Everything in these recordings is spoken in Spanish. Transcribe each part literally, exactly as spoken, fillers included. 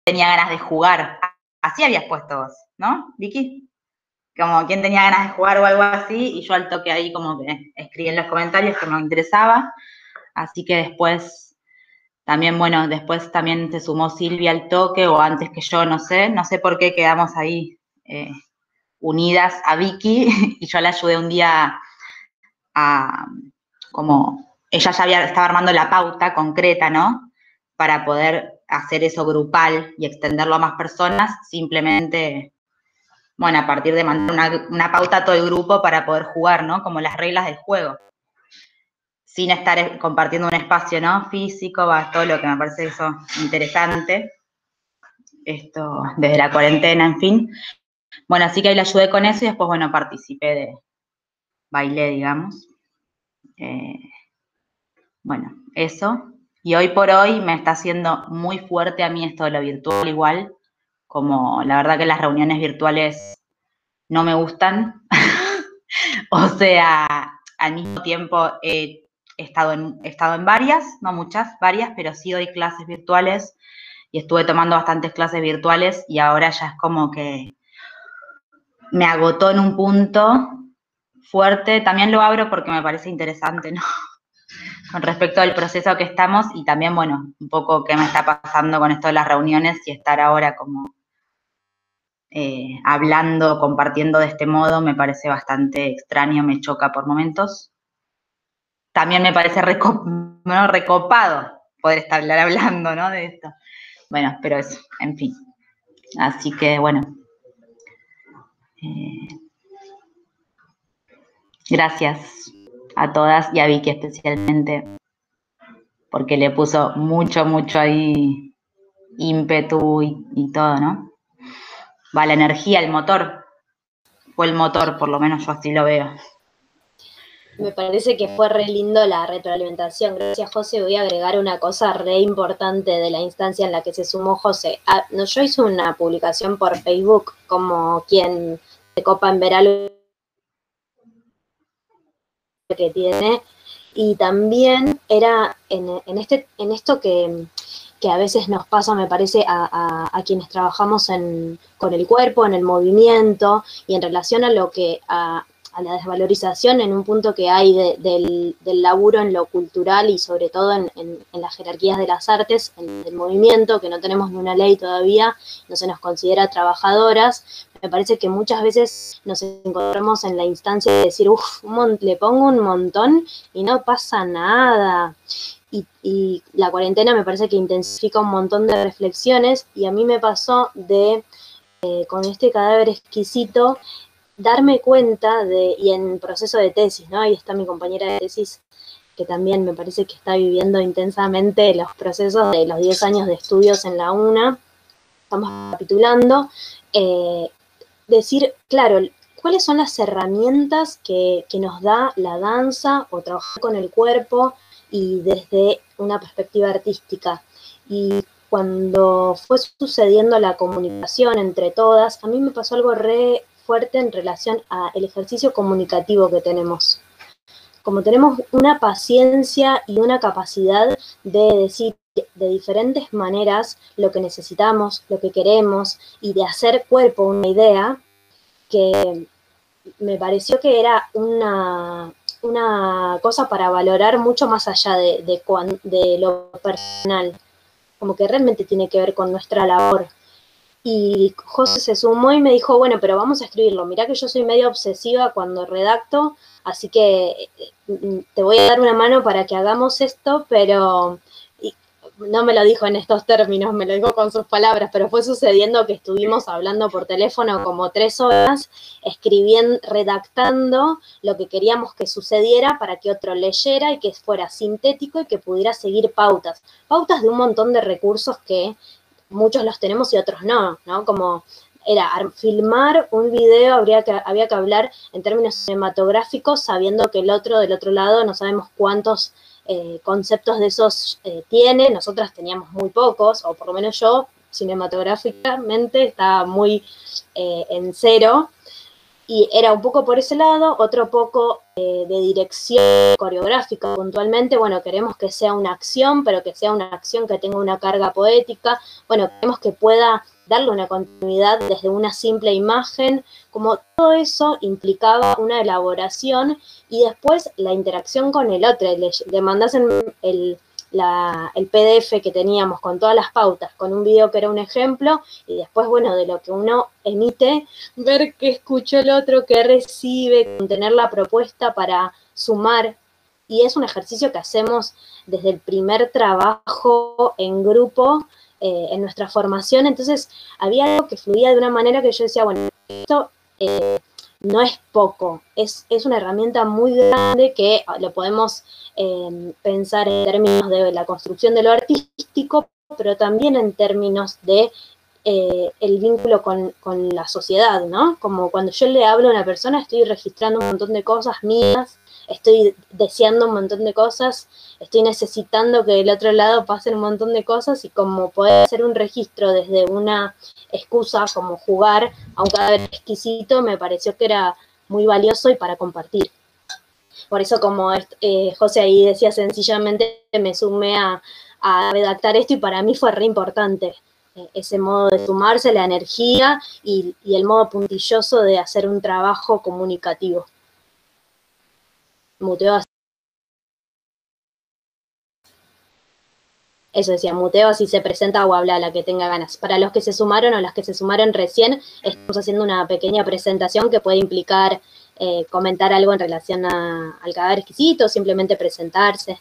tenía ganas de jugar. Así habías puesto vos, ¿no, Vicky? Como quién tenía ganas de jugar o algo así, y yo al toque ahí como que escribí en los comentarios que me interesaba. Así que después, también, bueno, después también se sumó Silvia al toque, o antes que yo, no sé, no sé por qué quedamos ahí eh, unidas a Vicky, y yo la ayudé un día a, como, ella ya había, estaba armando la pauta concreta, ¿no? Para poder hacer eso grupal y extenderlo a más personas, simplemente, bueno, a partir de mandar una, una pauta a todo el grupo para poder jugar, ¿no? Como las reglas del juego, sin estar compartiendo un espacio, ¿no? Físico, va, todo lo que me parece eso interesante, esto desde la cuarentena, en fin. Bueno, así que ahí le ayudé con eso y después, bueno, participé de bailé, digamos. Eh, bueno, eso. Y hoy por hoy me está haciendo muy fuerte a mí esto de lo virtual igual, como la verdad que las reuniones virtuales no me gustan. O sea, al mismo tiempo he estado, en, he estado en varias, no muchas, varias, pero sí doy clases virtuales y estuve tomando bastantes clases virtuales y ahora ya es como que me agotó en un punto fuerte. También lo abro porque me parece interesante, ¿no? Con respecto al proceso que estamos y también, bueno, un poco qué me está pasando con esto de las reuniones y estar ahora como eh, hablando, compartiendo de este modo, me parece bastante extraño, me choca por momentos. También me parece recop ¿no? recopado poder estar hablando, ¿no? De esto. Bueno, pero eso, en fin. Así que, bueno. Eh, gracias a todas y a Vicky especialmente, porque le puso mucho, mucho ahí ímpetu y, y todo, ¿no? Va, la energía, el motor, fue el motor, por lo menos yo así lo veo. Me parece que fue re lindo la retroalimentación. Gracias, José. Voy a agregar una cosa re importante de la instancia en la que se sumó José. Ah, no, yo hice una publicación por Facebook como quien se copa en ver algo que tiene, y también era en, en, este, en esto que, que a veces nos pasa, me parece, a, a, a quienes trabajamos en, con el cuerpo, en el movimiento, y en relación a lo que, a, a la desvalorización en un punto que hay de, del, del laburo en lo cultural y sobre todo en, en, en las jerarquías de las artes, en el movimiento, que no tenemos ni una ley todavía, no se nos considera trabajadoras. Me parece que muchas veces nos encontramos en la instancia de decir, uff, le pongo un montón y no pasa nada. Y, y la cuarentena me parece que intensifica un montón de reflexiones, y a mí me pasó de, eh, con este cadáver exquisito, darme cuenta de, y en proceso de tesis, ¿no? Ahí está mi compañera de tesis, que también me parece que está viviendo intensamente los procesos de los diez años de estudios en la UNA. Estamos capitulando. Eh, decir, claro, cuáles son las herramientas que, que nos da la danza o trabajar con el cuerpo y desde una perspectiva artística. Y cuando fue sucediendo la comunicación entre todas, a mí me pasó algo re fuerte en relación al ejercicio comunicativo que tenemos. Como tenemos una paciencia y una capacidad de decir de diferentes maneras lo que necesitamos, lo que queremos, y de hacer cuerpo una idea, que me pareció que era una, una cosa para valorar mucho más allá de, de, de lo personal, como que realmente tiene que ver con nuestra labor. Y José se sumó y me dijo, bueno, pero vamos a escribirlo. Mirá que yo soy medio obsesiva cuando redacto, así que te voy a dar una mano para que hagamos esto, pero y no me lo dijo en estos términos, me lo dijo con sus palabras, pero fue sucediendo que estuvimos hablando por teléfono como tres horas, escribiendo, redactando lo que queríamos que sucediera para que otro leyera y que fuera sintético y que pudiera seguir pautas. Pautas de un montón de recursos que muchos los tenemos y otros no, ¿no? Como era filmar un video, habría que, había que hablar en términos cinematográficos, sabiendo que el otro del otro lado no sabemos cuántos eh, conceptos de esos eh, tiene. Nosotras teníamos muy pocos, o por lo menos yo cinematográficamente estaba muy eh, en cero, y era un poco por ese lado, otro poco de, de dirección coreográfica puntualmente, bueno, queremos que sea una acción, pero que sea una acción que tenga una carga poética, bueno, queremos que pueda darle una continuidad desde una simple imagen, como todo eso implicaba una elaboración y después la interacción con el otro, le, le mandas el, el, la, el P D F que teníamos con todas las pautas, con un video que era un ejemplo, y después, bueno, de lo que uno emite, ver qué escuchó el otro, qué recibe, tener la propuesta para sumar, y es un ejercicio que hacemos desde el primer trabajo en grupo, eh, en nuestra formación, entonces había algo que fluía de una manera que yo decía, bueno, esto eh, no es poco, es, es una herramienta muy grande que lo podemos eh, pensar en términos de la construcción de lo artístico, pero también en términos de eh, el vínculo con, con la sociedad, ¿no? Como cuando yo le hablo a una persona, estoy registrando un montón de cosas mías, estoy deseando un montón de cosas, estoy necesitando que del otro lado pasen un montón de cosas y como poder hacer un registro desde una excusa como jugar a un cadáver exquisito me pareció que era muy valioso y para compartir. Por eso como eh, José ahí decía, sencillamente me sumé a, a redactar esto y para mí fue re importante eh, ese modo de sumarse, la energía y, y el modo puntilloso de hacer un trabajo comunicativo. Muteo así. Eso decía, muteo así se presenta o habla la que tenga ganas. Para los que se sumaron o las que se sumaron recién, estamos haciendo una pequeña presentación que puede implicar eh, comentar algo en relación a, al cadáver exquisito, simplemente presentarse.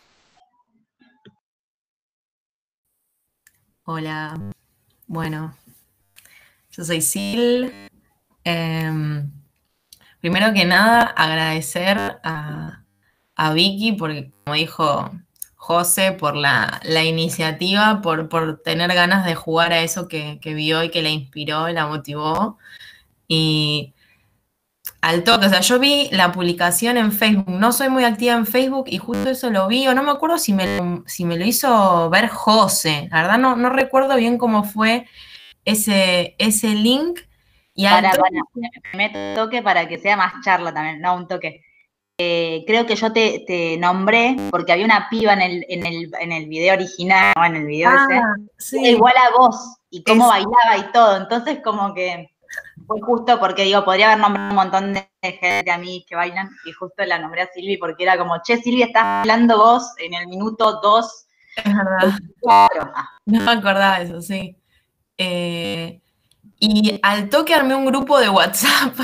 Hola, bueno, yo soy Sil. Eh, primero que nada, agradecer a, a Vicky, porque como dijo José, por la, la iniciativa, por, por tener ganas de jugar a eso que, que vio y que la inspiró, la motivó. Y al toque, o sea, yo vi la publicación en Facebook, no soy muy activa en Facebook y justo eso lo vi, o no me acuerdo si me, lo- si me lo hizo ver José, la verdad no, no recuerdo bien cómo fue ese, ese link. Y al Para, toque, para, me toque para que sea más charla también, no un toque. Eh, creo que yo te, te nombré porque había una piba en el, en el, en el video original, o en el video ah, ese, sí, era igual a vos y cómo es, bailaba y todo. Entonces, como que fue justo porque digo, podría haber nombrado un montón de gente a mí que bailan y justo la nombré a Silvi porque era como, che, Silvi, estás hablando vos en el minuto dos. es verdad, Claro. no me acordaba de eso, sí. Eh, y al toque armé un grupo de WhatsApp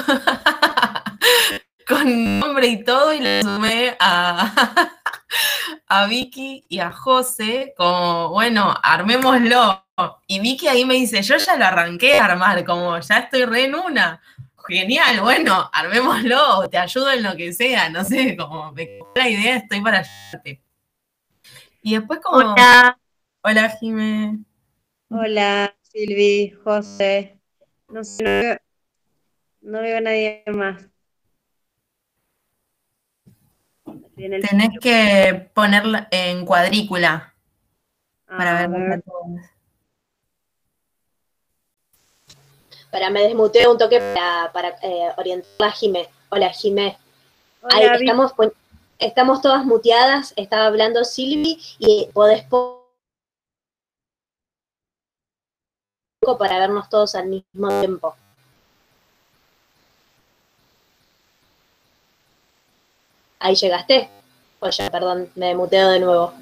con nombre y todo y le sumé a, a Vicky y a José como, bueno, armémoslo. Y Vicky ahí me dice, yo ya lo arranqué a armar, como ya estoy re en una. Genial, bueno, armémoslo, te ayudo en lo que sea, no sé, como me quedó la idea, estoy para ayudarte. Y después como, Hola, hola Jimé. hola Silvi, José. No sé, no veo, no veo a nadie más. Estoy en el Tenés Facebook. que ponerla en cuadrícula para A verlos a ver, todos. Para me desmuteo un toque para, para eh, orientar a Jimé. Hola Jimé. Ahí hola Vicky. estamos, estamos todas muteadas, estaba hablando Silvi y podés poco para vernos todos al mismo tiempo. Ahí llegaste. Oye, perdón, me muteo de nuevo.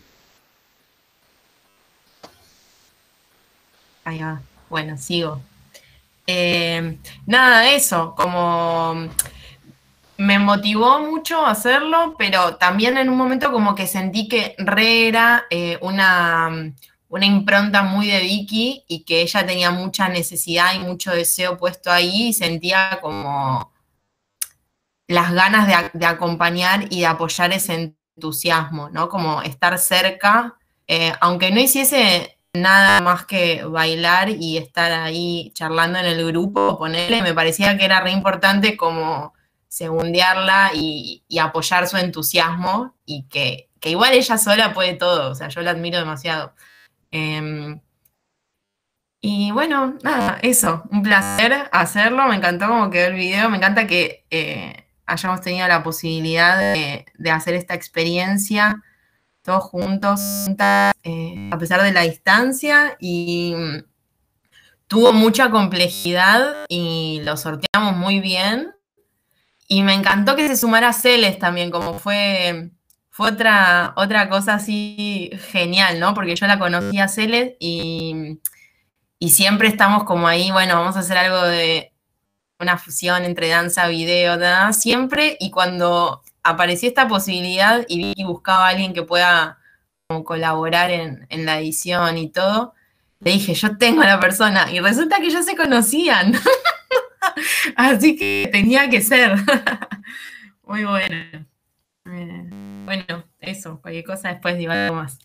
Ahí va. Bueno, sigo. Eh, nada, eso, como me motivó mucho a hacerlo, pero también en un momento como que sentí que re era eh, una, una impronta muy de Vicky y que ella tenía mucha necesidad y mucho deseo puesto ahí y sentía como las ganas de, de acompañar y de apoyar ese entusiasmo, ¿no? Como estar cerca, eh, aunque no hiciese nada más que bailar y estar ahí charlando en el grupo, ponerle, me parecía que era re importante como segundearla y, y apoyar su entusiasmo y que, que igual ella sola puede todo, o sea, yo la admiro demasiado. Eh, y bueno, nada, eso, un placer hacerlo, me encantó como quedó el video, me encanta que eh, hayamos tenido la posibilidad de, de hacer esta experiencia todos juntos, juntas, eh, a pesar de la distancia, y tuvo mucha complejidad y lo sorteamos muy bien. Y me encantó que se sumara Celes también, como fue, fue otra, otra cosa así genial, ¿no? Porque yo la conocí a Celes y, y siempre estamos como ahí, bueno, vamos a hacer algo de una fusión entre danza, video, nada, siempre. Y cuando apareció esta posibilidad y vi que buscaba a alguien que pueda como colaborar en, en la edición y todo, le dije, yo tengo a la persona. Y resulta que ya se conocían. Así que tenía que ser. Muy bueno. Eh, bueno, eso, cualquier cosa después digo algo más.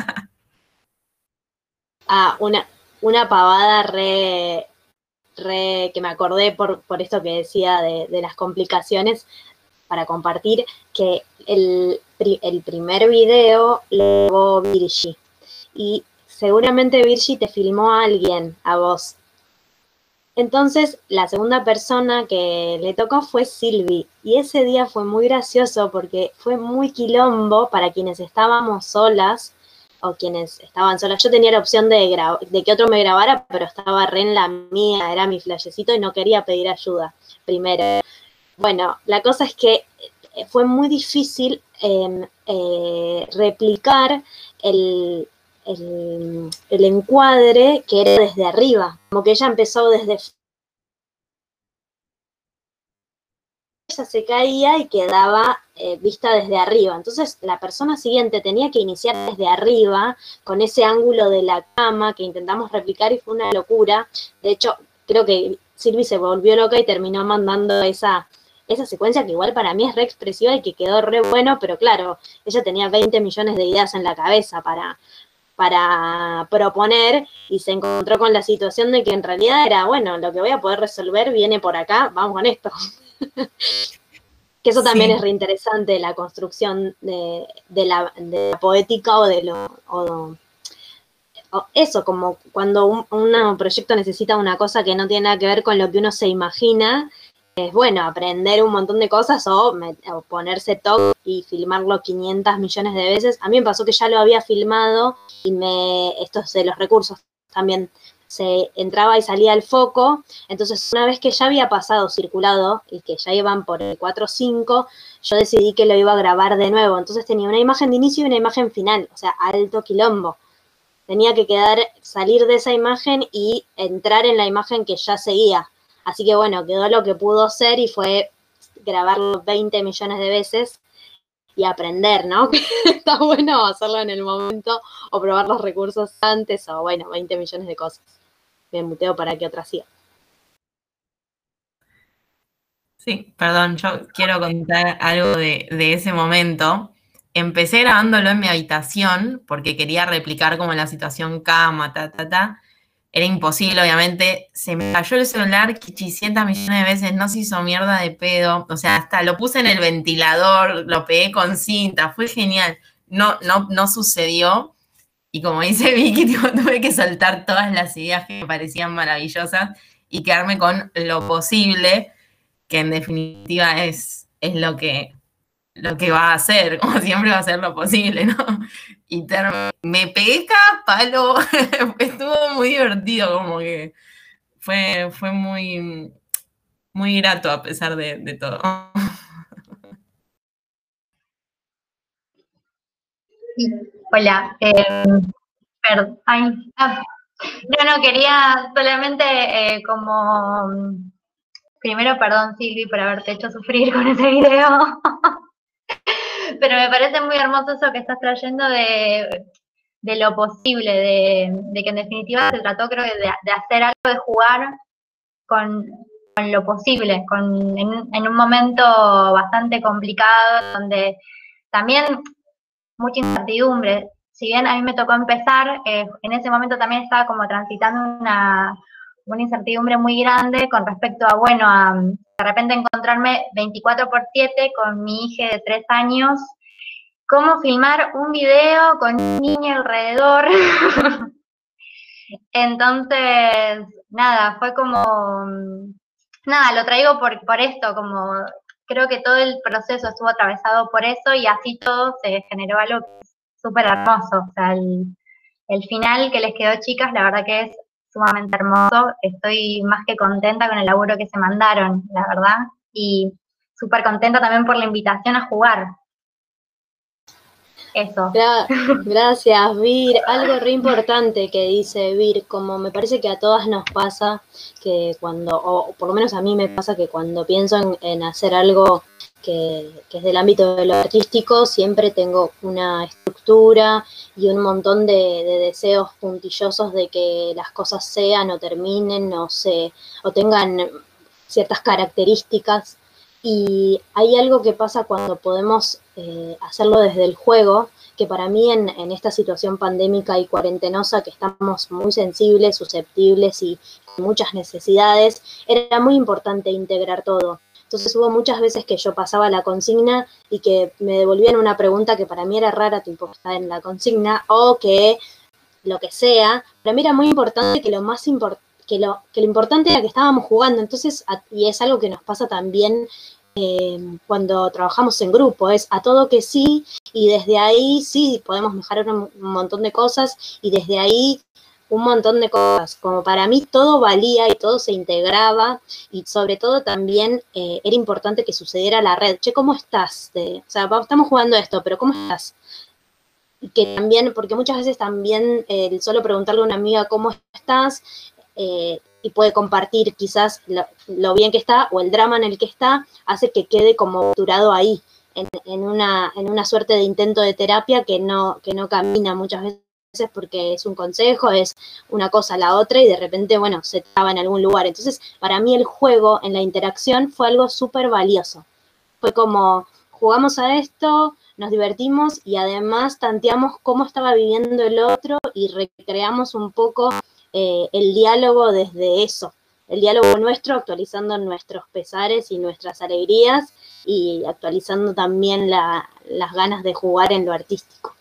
Ah, una, una pavada re, re que me acordé por, por esto que decía de, de las complicaciones para compartir, que el, el primer video lo grabó Virgi. Y seguramente Virgi te filmó a alguien, a vos. Entonces, la segunda persona que le tocó fue Silvi, y ese día fue muy gracioso porque fue muy quilombo para quienes estábamos solas, o quienes estaban solas. Yo tenía la opción de, de que otro me grabara, pero estaba re en la mía, era mi flasecito y no quería pedir ayuda primero. Bueno, la cosa es que fue muy difícil eh, eh, replicar el... El, el encuadre que era desde arriba, como que ella empezó desde... Ella se caía y quedaba eh, vista desde arriba, entonces la persona siguiente tenía que iniciar desde arriba, con ese ángulo de la cama que intentamos replicar y fue una locura. De hecho, creo que Silvi se volvió loca y terminó mandando esa... esa secuencia que igual para mí es re expresiva y que quedó re bueno, pero claro, ella tenía veinte millones de ideas en la cabeza para... para proponer y se encontró con la situación de que en realidad era, bueno, lo que voy a poder resolver viene por acá, vamos con esto. Que eso también sí. Es reinteresante, la construcción de, de, la, de la poética o de lo... O, o eso, como cuando un, un proyecto necesita una cosa que no tiene nada que ver con lo que uno se imagina, es bueno aprender un montón de cosas o, me, o ponerse top y filmarlo quinientos millones de veces. A mí me pasó que ya lo había filmado y me estos de los recursos también se entraba y salía el foco. Entonces, una vez que ya había pasado circulado y que ya iban por el cuatro o cinco, yo decidí que lo iba a grabar de nuevo. Entonces tenía una imagen de inicio y una imagen final, o sea, alto quilombo. Tenía que quedar, salir de esa imagen y entrar en la imagen que ya seguía. Así que bueno, quedó lo que pudo ser y fue grabarlo veinte millones de veces y aprender, ¿no? Está bueno hacerlo en el momento o probar los recursos antes o bueno, veinte millones de cosas. Me muteo para que otra siga. Sí, perdón, yo quiero contar algo de, de ese momento. Empecé grabándolo en mi habitación porque quería replicar como la situación cama, ta, ta, ta. Era imposible, obviamente. Se me cayó el celular quinientos millones de veces, no se hizo mierda de pedo. O sea, hasta lo puse en el ventilador, lo pegué con cinta, fue genial. No, no, no sucedió. Y como dice Vicky, tipo, tuve que soltar todas las ideas que me parecían maravillosas y quedarme con lo posible, que en definitiva es, es lo que, lo que va a hacer, como siempre va a ser lo posible, ¿no? Y ter- me pegué cada palo, estuvo muy divertido, como que fue, fue muy, muy grato a pesar de, de todo. Hola, eh, perdón, ay, ah, no, no, quería solamente eh, como, primero perdón Silvi por haberte hecho sufrir con ese video, pero me parece muy hermoso eso que estás trayendo de, de lo posible, de, de que en definitiva se trató creo de, de hacer algo, de jugar con, con lo posible, con, en, en un momento bastante complicado, donde también mucha incertidumbre. Si bien a mí me tocó empezar, eh, en ese momento también estaba como transitando una, una incertidumbre muy grande con respecto a, bueno, a de repente encontrarme veinticuatro por siete con mi hija de tres años, cómo filmar un video con un niño alrededor. Entonces, nada, fue como, nada, lo traigo por, por esto, como creo que todo el proceso estuvo atravesado por eso y así todo se generó algo que es súper hermoso. O sea, el, el final que les quedó, chicas, la verdad que es sumamente hermoso. Estoy más que contenta con el laburo que se mandaron, la verdad. Y súper contenta también por la invitación a jugar. Eso. Gra- Gracias, Vir. Algo re importante que dice Vir, como me parece que a todas nos pasa que cuando, o por lo menos a mí me pasa que cuando pienso en, en hacer algo que, que es del ámbito de lo artístico, siempre tengo una estructura y un montón de, de deseos puntillosos de que las cosas sean o terminen o, se, o tengan ciertas características. Y hay algo que pasa cuando podemos eh, hacerlo desde el juego, que para mí en, en esta situación pandémica y cuarentenosa, que estamos muy sensibles, susceptibles y con muchas necesidades, era muy importante integrar todo. Entonces hubo muchas veces que yo pasaba la consigna y que me devolvían una pregunta que para mí era rara, tipo está en la consigna, o que lo que sea. Para mí era muy importante que lo más importante que lo, que lo importante era que estábamos jugando, entonces, a, y es algo que nos pasa también eh, cuando trabajamos en grupo, es a todo que sí, y desde ahí sí podemos mejorar un, un montón de cosas, y desde ahí un montón de cosas, como para mí todo valía y todo se integraba, y sobre todo también eh, era importante que sucediera la red, che, ¿cómo estás? De, o sea, estamos jugando esto, pero ¿cómo estás? Y que también, porque muchas veces también eh, el solo preguntarle a una amiga cómo estás, eh, y puede compartir quizás lo, lo, bien que está o el drama en el que está, hace que quede como durado ahí, en, en, una, en una suerte de intento de terapia que no, que no camina muchas veces porque es un consejo, es una cosa a la otra y de repente, bueno, se traba en algún lugar. Entonces, para mí el juego en la interacción fue algo súper valioso. Fue como, jugamos a esto, nos divertimos y además tanteamos cómo estaba viviendo el otro y recreamos un poco eh, el diálogo desde eso, el diálogo nuestro actualizando nuestros pesares y nuestras alegrías y actualizando también la, las ganas de jugar en lo artístico.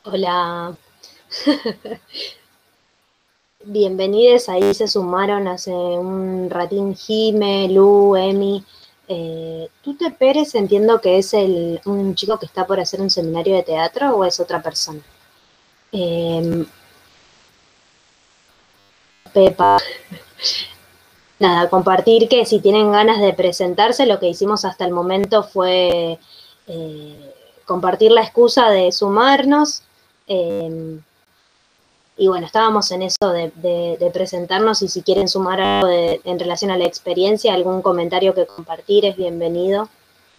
Hola. Bienvenidos, ahí se sumaron hace un ratín Jime, Lu, Emi. Eh, Tute Pérez entiendo que es el, un chico que está por hacer un seminario de teatro o es otra persona. Eh, Pepa. Nada, compartir que si tienen ganas de presentarse, lo que hicimos hasta el momento fue eh, compartir la excusa de sumarnos. Eh, y bueno, estábamos en eso de, de, de presentarnos y si quieren sumar algo de, en relación a la experiencia, algún comentario que compartir es bienvenido.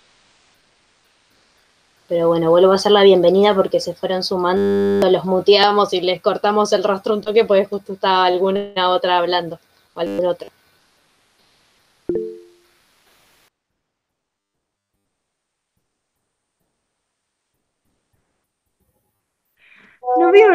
Pero bueno, vuelvo a hacer la bienvenida porque se fueron sumando, los muteamos y les cortamos el rostro un toque porque justo estaba alguna otra hablando o algún otro. No veo.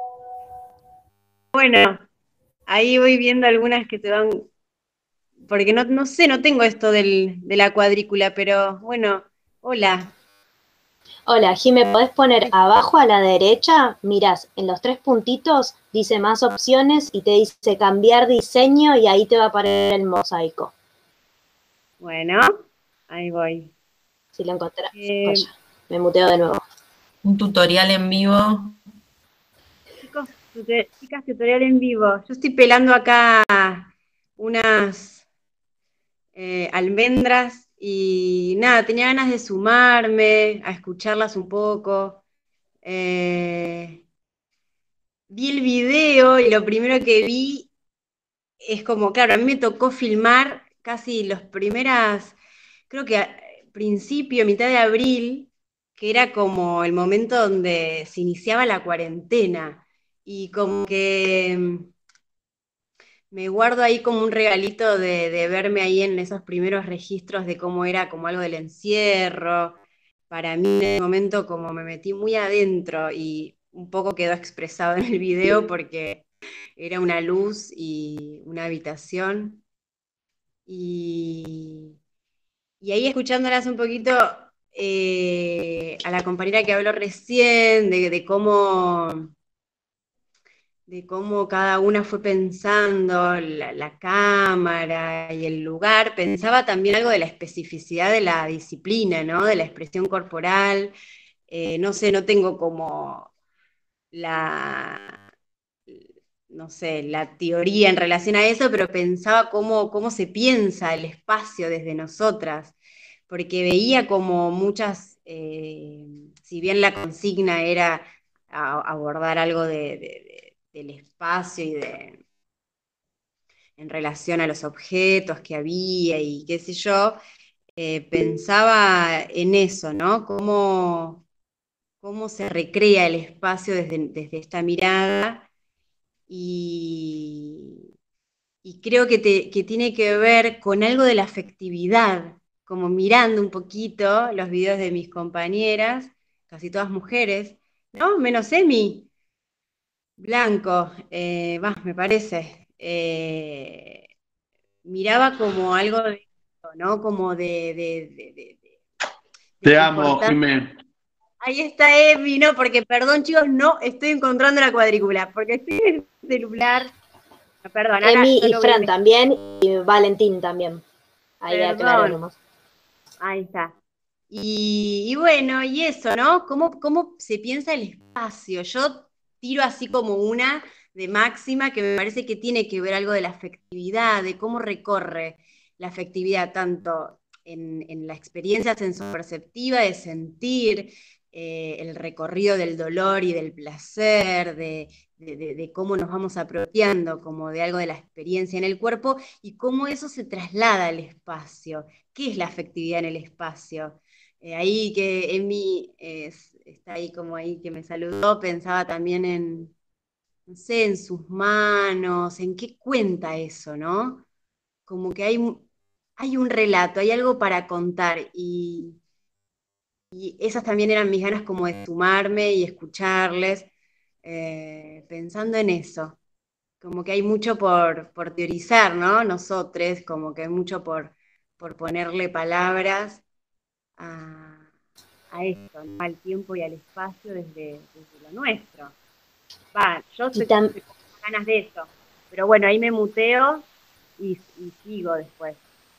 Bueno, ahí voy viendo algunas que te van, porque no, no sé, no tengo esto del, de la cuadrícula, pero bueno, hola. Hola, Jime, ¿podés poner abajo a la derecha? Mirás, en los tres puntitos dice más opciones y te dice cambiar diseño y ahí te va a aparecer el mosaico. Bueno, ahí voy. Si lo encontrás, Eh, vaya, me muteo de nuevo. Un tutorial en vivo. Chicos, tute- chicas, tutorial en vivo. Yo estoy pelando acá unas eh, almendras y nada, tenía ganas de sumarme, a escucharlas un poco. Eh, vi el video y lo primero que vi es como, claro, a mí me tocó filmar casi los primeras, creo que a principio, mitad de abril, que era como el momento donde se iniciaba la cuarentena y como que mm, me guardo ahí como un regalito de, de verme ahí en esos primeros registros de cómo era como algo del encierro. Para mí en ese momento como me metí muy adentro y un poco quedó expresado en el video porque era una luz y una habitación. Y, y ahí escuchándolas un poquito eh, a la compañera que habló recién, de, de cómo de cómo cada una fue pensando la, la cámara y el lugar, pensaba también algo de la especificidad de la disciplina, ¿no? De la expresión corporal. Eh, no sé, no tengo como la, no sé, la teoría en relación a eso, pero pensaba cómo, cómo se piensa el espacio desde nosotras, porque veía como muchas, eh, si bien la consigna era a- abordar algo de, de- de- del espacio y de, en relación a los objetos que había y qué sé yo, eh, pensaba en eso, ¿no? Cómo, cómo se recrea el espacio desde, desde esta mirada y, y creo que, te- que tiene que ver con algo de la afectividad, como mirando un poquito los videos de mis compañeras, casi todas mujeres, ¿no? Menos Emi, blanco, eh, va, me parece. Eh, miraba como algo de esto, ¿no? Como de, de, de, de- de- de Te la amo, importancia. Jimé. Ahí está Emi, ¿no? Porque, perdón, chicos, no estoy encontrando la cuadrícula, porque estoy en el celular. No, perdón, acá Emi yo y lo voy a Fran dejar. también y Valentín también. Ahí aclaro Perdón, nomás. ahí está. Y, y bueno, y eso, ¿no? ¿Cómo, cómo se piensa el espacio? Yo tiro así como una de máxima que me parece que tiene que ver algo de la afectividad, de cómo recorre la afectividad tanto en, en la experiencia sensoperceptiva de sentir, eh, el recorrido del dolor y del placer, de, de, de, de cómo nos vamos apropiando como de algo de la experiencia en el cuerpo y cómo eso se traslada al espacio. ¿Qué es la afectividad en el espacio? Eh, ahí que Emi eh, está ahí como ahí que me saludó, pensaba también en, no sé, en sus manos, en qué cuenta eso, ¿no? Como que hay, hay un relato, hay algo para contar y, y esas también eran mis ganas como de sumarme y escucharles, eh, pensando en eso. Como que hay mucho por, por teorizar, ¿no? Nosotros, como que hay mucho por, por ponerle palabras a a esto, ¿no? Al tiempo y al espacio desde, desde lo nuestro. Va, yo estoy con ganas de eso, pero bueno, ahí me muteo y, y sigo después.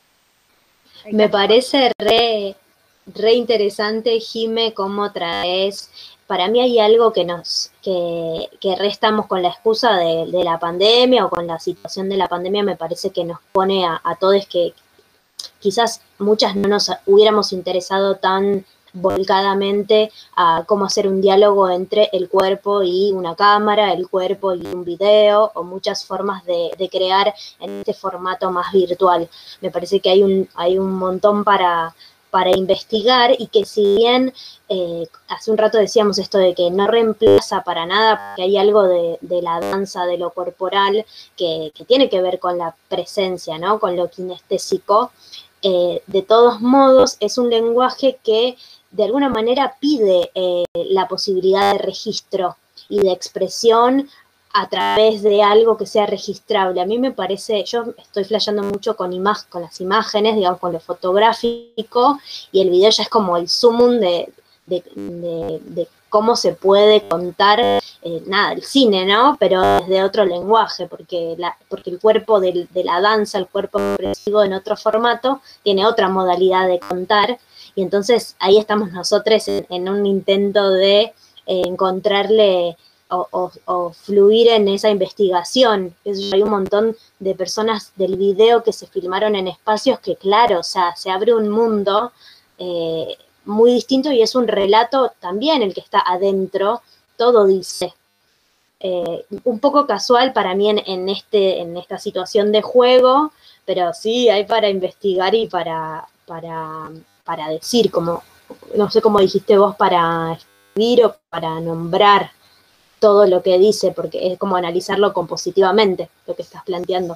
Hay Me que parece re, re interesante, Jime, cómo traes. Para mí hay algo que nos, que, que re estamos con la excusa de, de la pandemia o con la situación de la pandemia, me parece que nos pone a, a todos que quizás muchas no nos hubiéramos interesado tan volcadamente a cómo hacer un diálogo entre el cuerpo y una cámara, el cuerpo y un video, o muchas formas de, de crear en este formato más virtual. Me parece que hay un, hay un montón para, para investigar y que si bien eh, hace un rato decíamos esto de que no reemplaza para nada, porque hay algo de, de la danza, de lo corporal, que, que tiene que ver con la presencia, ¿no? Con lo kinestésico. Eh, de todos modos, es un lenguaje que de alguna manera pide eh, la posibilidad de registro y de expresión a través de algo que sea registrable. A mí me parece, yo estoy flasheando mucho con, imag con las imágenes, digamos, con lo fotográfico, y el video ya es como el sumum de, de, de, de cómo se puede contar, eh, nada, el cine, ¿no? Pero desde otro lenguaje, porque, la, porque el cuerpo de, de la danza, el cuerpo expresivo en otro formato, tiene otra modalidad de contar, y entonces ahí estamos nosotros en, en un intento de eh, encontrarle o, o, o fluir en esa investigación. Hay un montón de personas del video que se filmaron en espacios que, claro, o sea, se abre un mundo eh, muy distinto y es un relato también el que está adentro, todo dice. Eh, un poco casual para mí en, en, este, en esta situación de juego, pero sí hay para investigar y para, para, para decir, como, no sé cómo dijiste vos, para escribir o para nombrar todo lo que dice, porque es como analizarlo compositivamente, lo que estás planteando.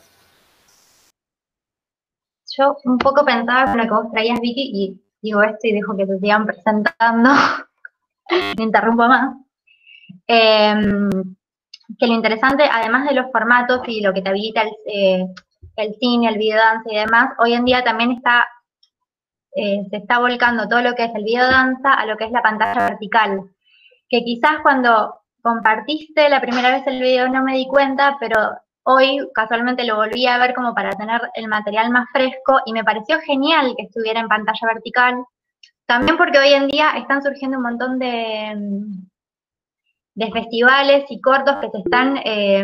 Yo un poco pensaba con lo que vos traías, Vicky, y digo esto y dejo que se sigan presentando, me interrumpo más. Eh, que lo interesante, además de los formatos y lo que te habilita el, eh, el cine, el videodanza y demás, hoy en día también está, eh, se está volcando todo lo que es el videodanza a lo que es la pantalla vertical, que quizás cuando compartiste la primera vez el video no me di cuenta, pero hoy casualmente lo volví a ver como para tener el material más fresco y me pareció genial que estuviera en pantalla vertical. También porque hoy en día están surgiendo un montón de, de festivales y cortos que se están... Eh,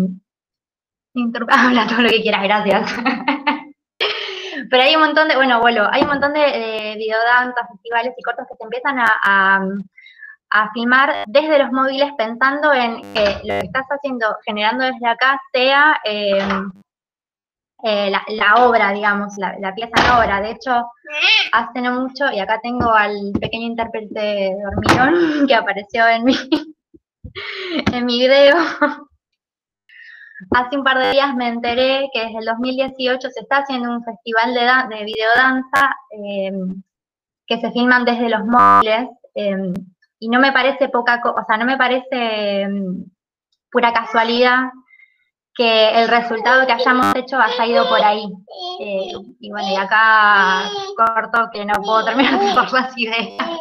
habla todo lo que quieras, gracias. Pero hay un montón de, bueno, vuelvo, hay un montón de, de videodanzas, festivales y cortos que se empiezan a, a, a filmar desde los móviles pensando en que lo que estás haciendo, generando desde acá, sea eh, eh, la, la obra, digamos, la, la pieza en obra. De hecho, hace no mucho, y acá tengo al pequeño intérprete de Dormilón que apareció en mi, en mi video. Hace un par de días me enteré que desde el dos mil dieciocho se está haciendo un festival de, de videodanza eh, que se filman desde los móviles, eh, y no me parece poca cosa, o sea, no me parece eh, pura casualidad que el resultado que hayamos hecho haya ido por ahí. Eh, y bueno, y acá corto que no puedo terminar por las ideas.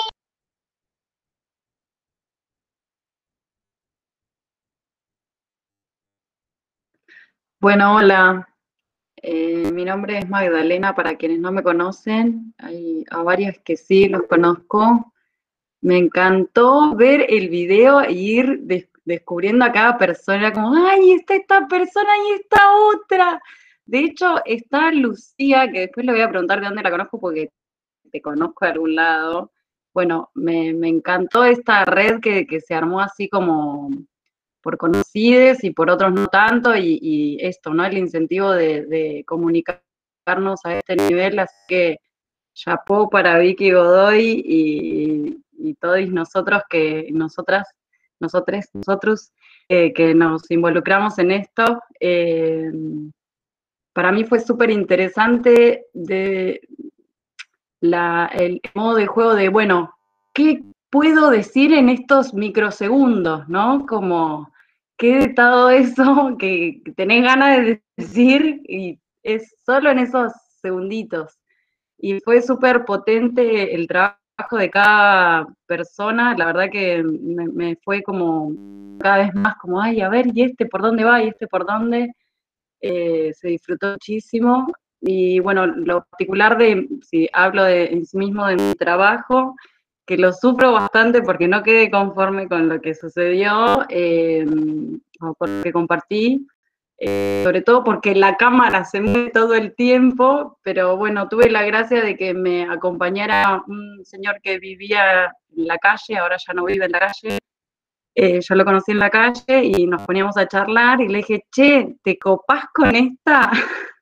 Bueno, hola. Eh, mi nombre es Magdalena, para quienes no me conocen, hay a varios que sí los conozco. Me encantó ver el video e ir des descubriendo a cada persona, como, ¡ay, está esta persona y esta otra! De hecho, está Lucía, que después le voy a preguntar de dónde la conozco, porque te conozco de algún lado. Bueno, me, me encantó esta red que, que se armó así como por conocidos y por otros no tanto, y, y esto, ¿no? El incentivo de, de comunicarnos a este nivel, así que chapó para Vicky Godoy y, y todos nosotros que, nosotras, nosotres, nosotros, eh, que nos involucramos en esto. Eh, para mí fue súper interesante de la, el modo de juego de, bueno, ¿qué puedo decir en estos microsegundos, ¿no? Como, ¿qué de todo eso que tenés ganas de decir y es solo en esos segunditos? Y fue súper potente el trabajo trabajo de cada persona, la verdad que me, me fue como cada vez más como, ay, a ver, ¿y este por dónde va? ¿Y este por dónde? Eh, se disfrutó muchísimo. Y bueno, lo particular de, si hablo de, en sí mismo de mi trabajo, que lo sufro bastante porque no quedé conforme con lo que sucedió, eh, o con lo que compartí, eh, sobre todo porque la cámara se mueve todo el tiempo, pero bueno, tuve la gracia de que me acompañara un señor que vivía en la calle, ahora ya no vive en la calle. Eh, yo lo conocí en la calle y nos poníamos a charlar y le dije, che, ¿te copás con esta?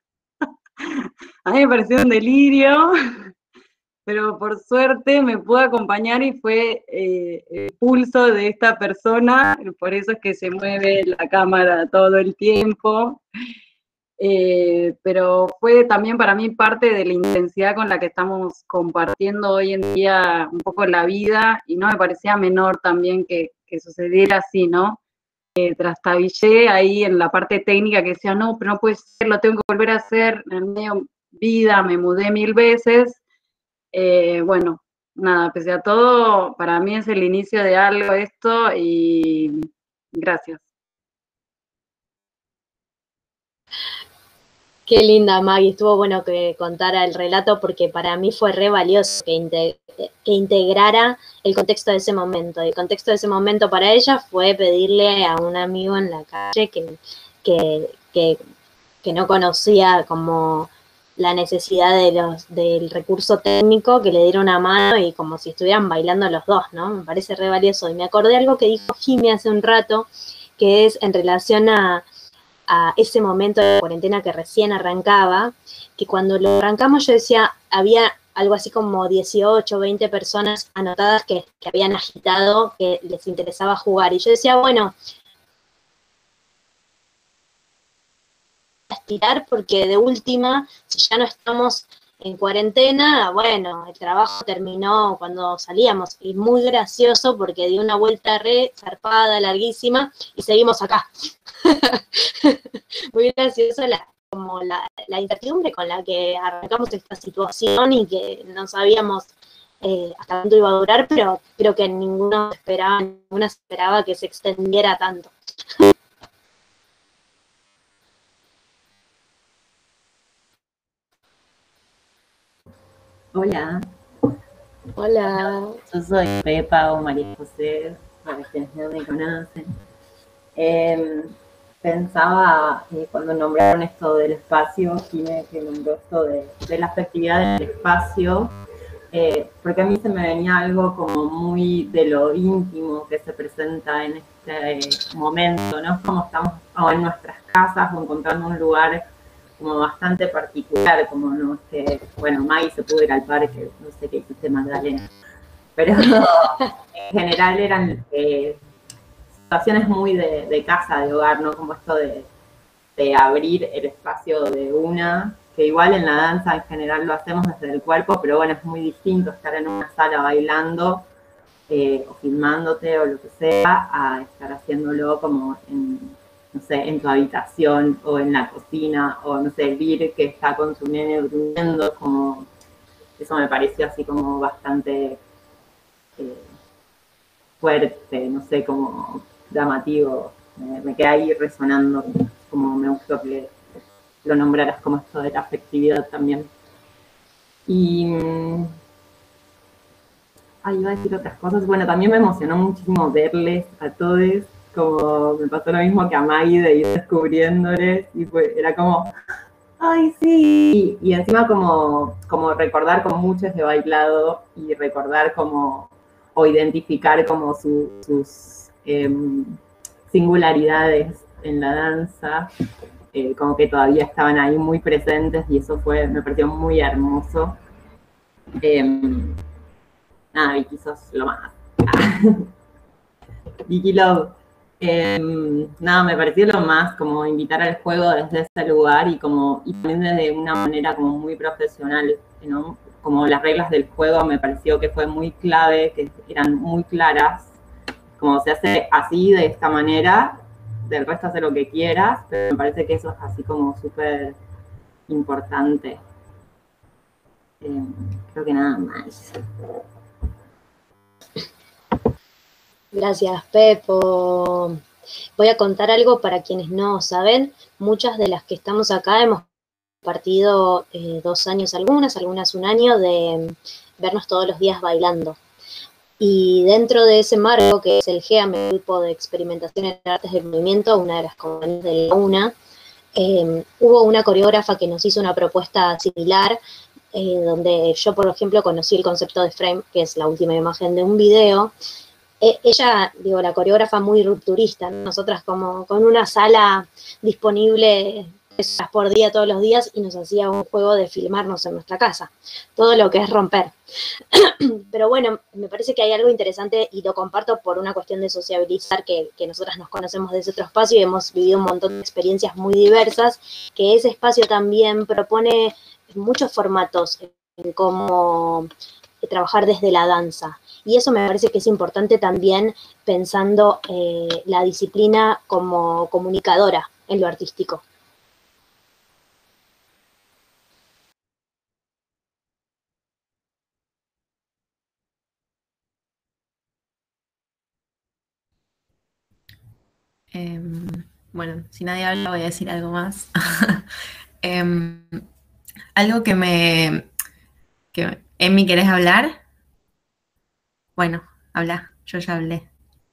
A mí me pareció un delirio, pero por suerte me pudo acompañar y fue eh, el pulso de esta persona, por eso es que se mueve la cámara todo el tiempo. Eh, pero fue también para mí parte de la intensidad con la que estamos compartiendo hoy en día un poco la vida, y no me parecía menor también que, que sucediera así, ¿no? Eh, trastabillé ahí en la parte técnica que decía, no, pero no puede ser, lo tengo que volver a hacer en medio vida, me mudé mil veces. Eh, bueno, nada, pese a todo, para mí es el inicio de algo esto y gracias. Qué linda, Maggie. Estuvo bueno que contara el relato porque para mí fue re valioso que, inte que integrara el contexto de ese momento. El contexto de ese momento para ella fue pedirle a un amigo en la calle que, que, que, que no conocía como la necesidad de los, del recurso técnico, que le diera una mano y como si estuvieran bailando los dos, ¿no? Me parece re valioso. Y me acordé algo que dijo Jimmy hace un rato, que es en relación a a ese momento de cuarentena que recién arrancaba, que cuando lo arrancamos yo decía, había algo así como dieciocho, veinte personas anotadas que, que habían agitado, que les interesaba jugar. Y yo decía, bueno, estirar porque de última, si ya no estamos en cuarentena, bueno, el trabajo terminó cuando salíamos. Y muy gracioso porque dio una vuelta re zarpada, larguísima, y seguimos acá. Muy gracioso la, como la, la incertidumbre con la que arrancamos esta situación y que no sabíamos eh, hasta cuánto iba a durar, pero creo que ninguno esperaba, ninguna esperaba que se extendiera tanto. Hola. Hola. Yo soy Pepa o María José, para quienes no me conocen. Eh, pensaba, eh, cuando nombraron esto del espacio, Jimé, que nombró esto de, de la afectividad del espacio, eh, porque a mí se me venía algo como muy de lo íntimo que se presenta en este momento, ¿no? Como estamos o en nuestras casas o encontrando un lugar como bastante particular, como no es que, bueno, Maggie se pudo ir al parque, no sé qué hiciste, Magdalena, pero en general eran eh, situaciones muy de, de casa, de hogar, ¿no? Como esto de, de abrir el espacio de una, que igual en la danza en general lo hacemos desde el cuerpo, pero bueno, es muy distinto estar en una sala bailando eh, o filmándote o lo que sea, a estar haciéndolo como en, no sé, en tu habitación o en la cocina, o no sé, Vir que está con su nene durmiendo, como eso me pareció así como bastante eh, fuerte, no sé, como llamativo, me, me queda ahí resonando, como me gustó que lo nombraras como esto de la afectividad también. Y ah, iba a decir otras cosas, bueno, también me emocionó muchísimo verles a todos, como me pasó lo mismo que a Maggie de ir descubriéndoles, y fue, era como, ¡ay, sí! Y, y encima como, como recordar con muchos de bailado, y recordar como, o identificar como su, sus eh, singularidades en la danza, eh, como que todavía estaban ahí muy presentes, y eso fue, me pareció muy hermoso. Eh, nada, Vicky, sos lo más. Vicky Love. Eh, nada, me pareció lo más como invitar al juego desde ese lugar y como y también desde una manera como muy profesional, ¿no? Como las reglas del juego me pareció que fue muy clave, que eran muy claras, como se hace así, de esta manera, del resto hace lo que quieras, pero me parece que eso es así como súper importante. Eh, creo que nada más. Gracias, Pepo. Voy a contar algo para quienes no saben. Muchas de las que estamos acá hemos compartido eh, dos años algunas, algunas un año, de vernos todos los días bailando. Y dentro de ese marco, que es el GEAM, el Grupo de Experimentación en Artes del Movimiento, una de las compañías de la UNA, eh, hubo una coreógrafa que nos hizo una propuesta similar, eh, donde yo, por ejemplo, conocí el concepto de frame, que es la última imagen de un video. Eh, ella, digo, la coreógrafa muy rupturista, ¿no? Nosotras como con una sala disponible tres horas por día todos los días, y nos hacía un juego de filmarnos en nuestra casa, todo lo que es romper. Pero bueno, me parece que hay algo interesante, y lo comparto por una cuestión de sociabilizar, que, que nosotras nos conocemos desde otro espacio y hemos vivido un montón de experiencias muy diversas, que ese espacio también propone muchos formatos en cómo trabajar desde la danza. Y eso me parece que es importante también pensando eh, la disciplina como comunicadora en lo artístico. Eh, bueno, si nadie habla voy a decir algo más. eh, algo que me... Que, Emi, ¿querés hablar? Bueno, habla, yo ya hablé.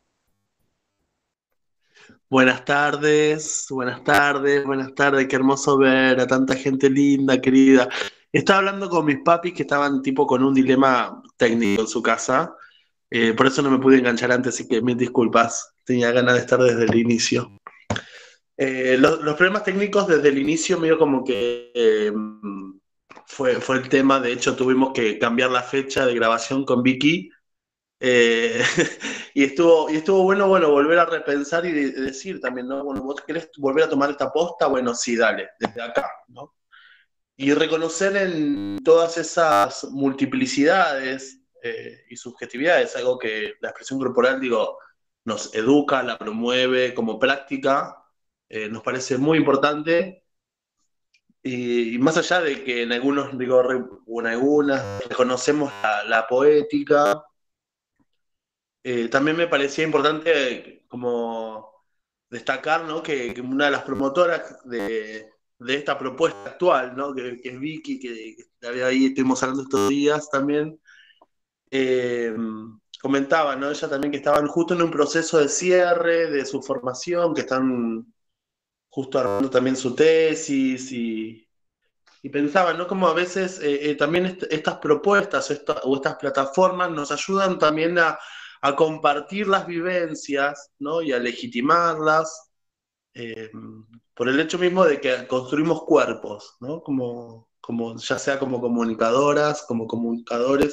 Buenas tardes, buenas tardes, buenas tardes, qué hermoso ver a tanta gente linda, querida. Estaba hablando con mis papis que estaban tipo con un dilema técnico en su casa, eh, por eso no me pude enganchar antes, así que mil disculpas, tenía ganas de estar desde el inicio. Eh, lo- los problemas técnicos desde el inicio medio como que eh, fue, fue el tema. De hecho tuvimos que cambiar la fecha de grabación con Vicky. Eh, y estuvo, y estuvo bueno, bueno, volver a repensar y de- decir también, ¿no? Bueno, ¿vos querés volver a tomar esta posta? Bueno, sí, dale, desde acá, ¿no? Y reconocer en todas esas multiplicidades eh, y subjetividades, algo que la expresión corporal, digo, nos educa, la promueve como práctica, eh, nos parece muy importante. Y, y más allá de que en algunos, digo, re- o en algunas reconocemos la la poética. Eh, también me parecía importante como destacar, ¿no? que, que una de las promotoras de, de esta propuesta actual, ¿no? que, que es Vicky, que, que había ahí, estuvimos hablando estos días también, eh, comentaba, ¿no? Ella también, que estaban justo en un proceso de cierre de su formación, que están justo armando también su tesis, y, y pensaba, ¿no? Como a veces eh, eh, también est- estas propuestas esta- o estas plataformas nos ayudan también a, a compartir las vivencias, ¿no? Y a legitimarlas, eh, por el hecho mismo de que construimos cuerpos, ¿no? Como, como, ya sea como comunicadoras, como comunicadores,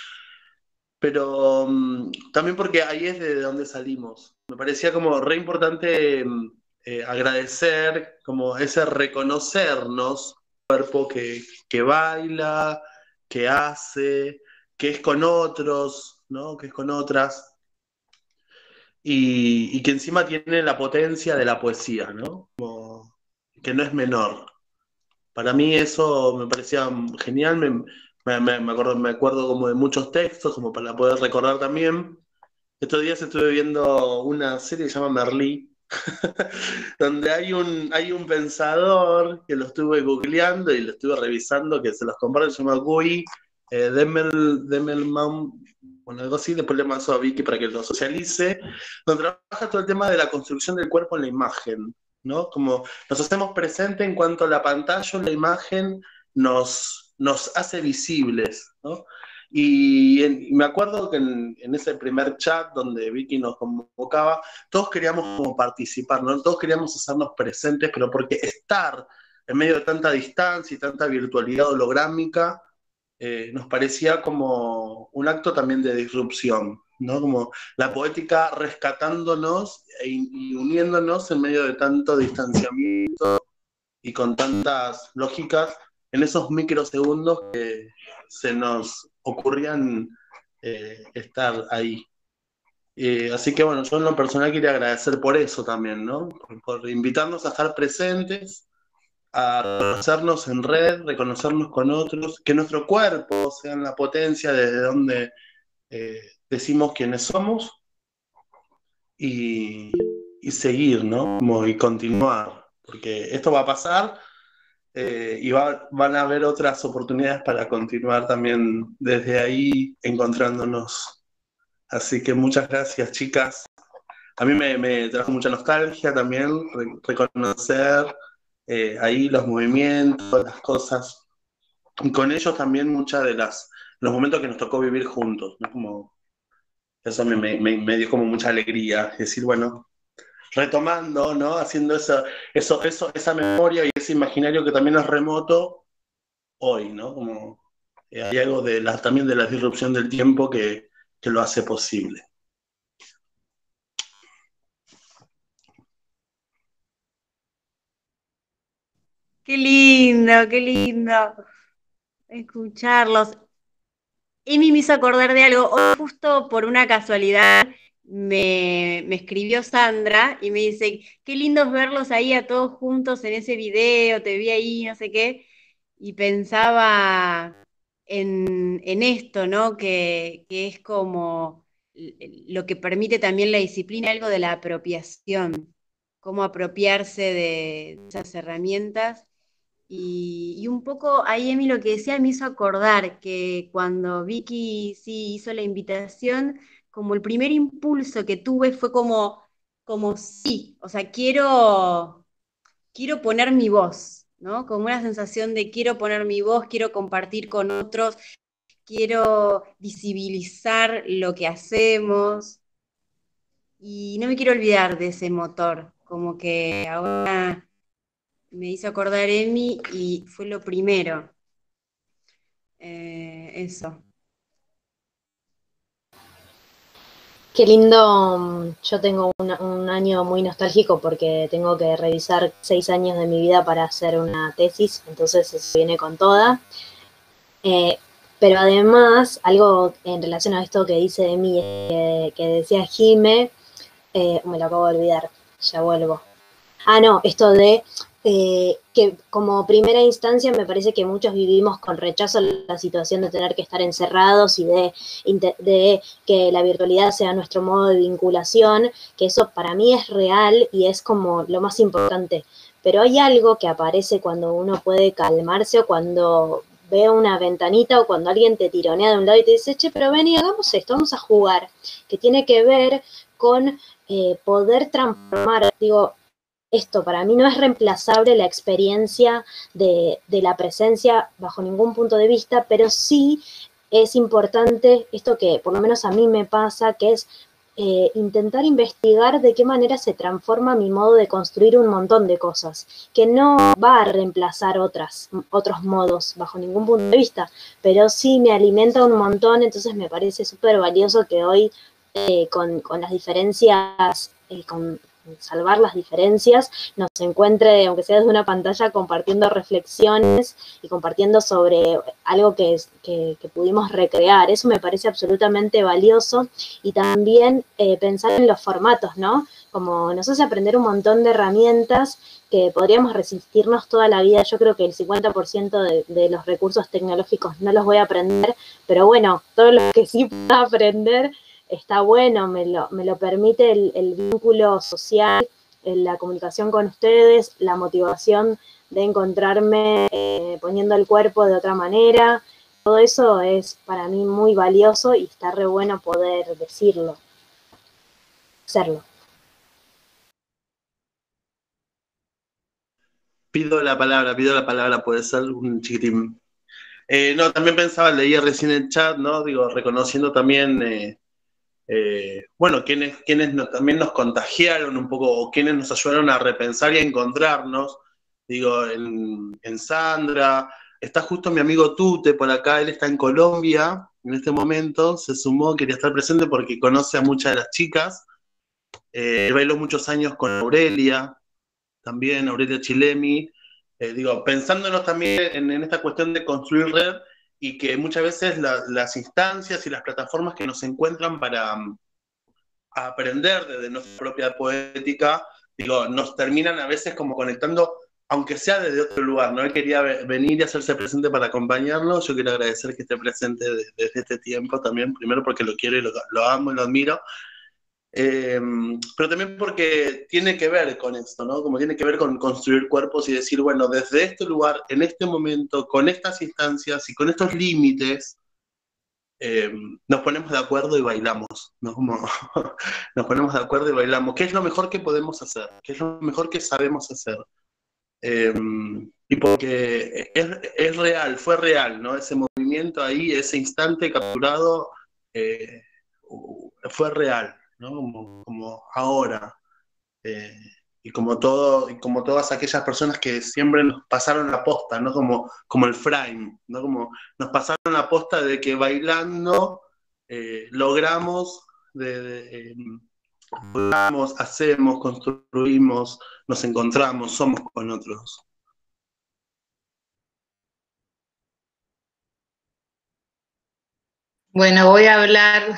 pero mm, también porque ahí es de donde salimos. Me parecía como re importante, mm, eh, agradecer como ese reconocernos, cuerpo que, que baila, que hace, que es con otros, ¿no? Que es con otras, y, y que encima tiene la potencia de la poesía, ¿no? Como que no es menor. Para mí eso me parecía genial. Me, me, me- me acuerdo, me acuerdo como de muchos textos, como para poder recordar también. Estos días estuve viendo una serie que se llama Merlí, donde hay un, hay un pensador que lo estuve googleando y lo estuve revisando, que se los comparto, se llama Guy eh, Demel, Demelman, bueno, algo así. Después le paso a Vicky para que lo socialice, donde trabaja todo el tema de la construcción del cuerpo en la imagen, ¿no? Como nos hacemos presente en cuanto a la pantalla o la imagen nos, nos hace visibles, ¿no? Y, en- y me acuerdo que en, en ese primer chat donde Vicky nos convocaba, todos queríamos como participar, ¿no? Todos queríamos hacernos presentes, pero porque estar en medio de tanta distancia y tanta virtualidad holográmica eh, nos parecía como un acto también de disrupción, ¿no? Como la poética rescatándonos e, y uniéndonos en medio de tanto distanciamiento y con tantas lógicas en esos microsegundos que se nos ocurrían eh, estar ahí. Eh, así que bueno, yo en lo personal quería agradecer por eso también, ¿no? Por, por invitarnos a estar presentes, a reconocernos en red, reconocernos con otros, que nuestro cuerpo sea la potencia desde donde eh, decimos quiénes somos, y, y seguir, ¿no? Como y continuar, porque esto va a pasar eh, y va, van a haber otras oportunidades para continuar también desde ahí encontrándonos. Así que muchas gracias, chicas. A mí me, me trajo mucha nostalgia también re- reconocer eh, ahí los movimientos, las cosas, y con ellos también muchas de las los momentos que nos tocó vivir juntos, ¿no? Como eso me, me, me- me dio como mucha alegría, decir, bueno, retomando, ¿no? Haciendo eso, eso, eso, esa memoria y ese imaginario que también es remoto hoy, ¿no? Como eh, hay algo de la, también de la disrupción del tiempo que, que lo hace posible. Qué lindo, qué lindo escucharlos. Emi me hizo acordar de algo. Hoy justo por una casualidad me, me escribió Sandra y me dice, qué lindo es verlos ahí a todos juntos en ese video, te vi ahí, no sé qué. Y pensaba en, en esto, ¿no? Que, que es como l- lo que permite también la disciplina, algo de la apropiación, cómo apropiarse de esas herramientas y, y un poco ahí, Emi, lo que decía me hizo acordar que cuando Vicky sí hizo la invitación, como el primer impulso que tuve fue como, como sí, o sea, quiero, quiero poner mi voz, ¿no? Como una sensación de quiero poner mi voz, quiero compartir con otros, quiero visibilizar lo que hacemos y no me quiero olvidar de ese motor, como que ahora me hizo acordar Emi y fue lo primero. Eh, eso. Qué lindo, mm, yo tengo una- un año muy nostálgico porque tengo que revisar seis años de mi vida para hacer una tesis, entonces se viene con toda. Eh, pero además, algo en relación a esto que dice de mí, eh, que decía Jime, eh, me lo acabo de olvidar, ya vuelvo. Ah, no, esto de eh, que como primera instancia me parece que muchos vivimos con rechazo la situación de tener que estar encerrados y de, de que la virtualidad sea nuestro modo de vinculación, que eso para mí es real y es como lo más importante. Pero hay algo que aparece cuando uno puede calmarse o cuando ve una ventanita o cuando alguien te tironea de un lado y te dice, che, pero ven y hagamos esto, vamos a jugar, que tiene que ver con eh, poder transformar, digo, esto para mí no es reemplazable la experiencia de, de la presencia bajo ningún punto de vista, pero sí es importante esto que por lo menos a mí me pasa, que es eh, intentar investigar de qué manera se transforma mi modo de construir un montón de cosas, que no va a reemplazar otras, otros modos bajo ningún punto de vista, pero sí me alimenta un montón, entonces me parece súper valioso que hoy eh, con, con las diferencias, eh, con salvar las diferencias, nos encuentre, aunque sea desde una pantalla, compartiendo reflexiones y compartiendo sobre algo que, es, que, que pudimos recrear. Eso me parece absolutamente valioso y también eh, pensar en los formatos, ¿no? Como nos hace aprender un montón de herramientas que podríamos resistirnos toda la vida. Yo creo que el cincuenta por ciento de, de los recursos tecnológicos no los voy a aprender, pero bueno, todo lo que sí pueda aprender está bueno, me lo, me lo permite el, el vínculo social, la comunicación con ustedes, la motivación de encontrarme eh, poniendo el cuerpo de otra manera. Todo eso es para mí muy valioso y está re bueno poder decirlo, hacerlo. Pido la palabra, pido la palabra, puede ser un chiquitín. Eh, no, también pensaba, leía recién el chat, ¿no? Digo, reconociendo también, eh, eh, bueno, quienes, quienes nos, también nos contagiaron un poco, o quienes nos ayudaron a repensar y a encontrarnos. Digo, en, en Sandra, está justo mi amigo Tute por acá, él está en Colombia en este momento, se sumó, quería estar presente porque conoce a muchas de las chicas. Eh, bailó muchos años con Aurelia, también Aurelia Chilemi, eh, digo, pensándonos también en, en, esta cuestión de construir red y que muchas veces la, las instancias y las plataformas que nos encuentran para um, aprender desde nuestra propia poética, digo, nos terminan a veces como conectando, aunque sea desde otro lugar, ¿no? Él quería venir y hacerse presente para acompañarnos, yo quiero agradecer que esté presente desde, desde este tiempo también, primero porque lo quiero y lo, lo amo y lo admiro, Eh, pero también porque tiene que ver con esto, ¿no? Como tiene que ver con construir cuerpos y decir, bueno, desde este lugar, en este momento, con estas instancias y con estos límites, eh, nos ponemos de acuerdo y bailamos, ¿no? Como, nos ponemos de acuerdo y bailamos. ¿Qué es lo mejor que podemos hacer? ¿Qué es lo mejor que sabemos hacer? Eh, y porque es, es real, fue real, ¿no? Ese movimiento ahí, ese instante capturado, eh, fue real, ¿no? Como, como ahora. Eh, y como todo, y como todas aquellas personas que siempre nos pasaron la posta, ¿no? Como, como el frame, ¿no? Como nos pasaron la posta de que bailando eh, logramos, de, de, eh, logramos, hacemos, construimos, nos encontramos, somos con otros. Bueno, voy a hablar.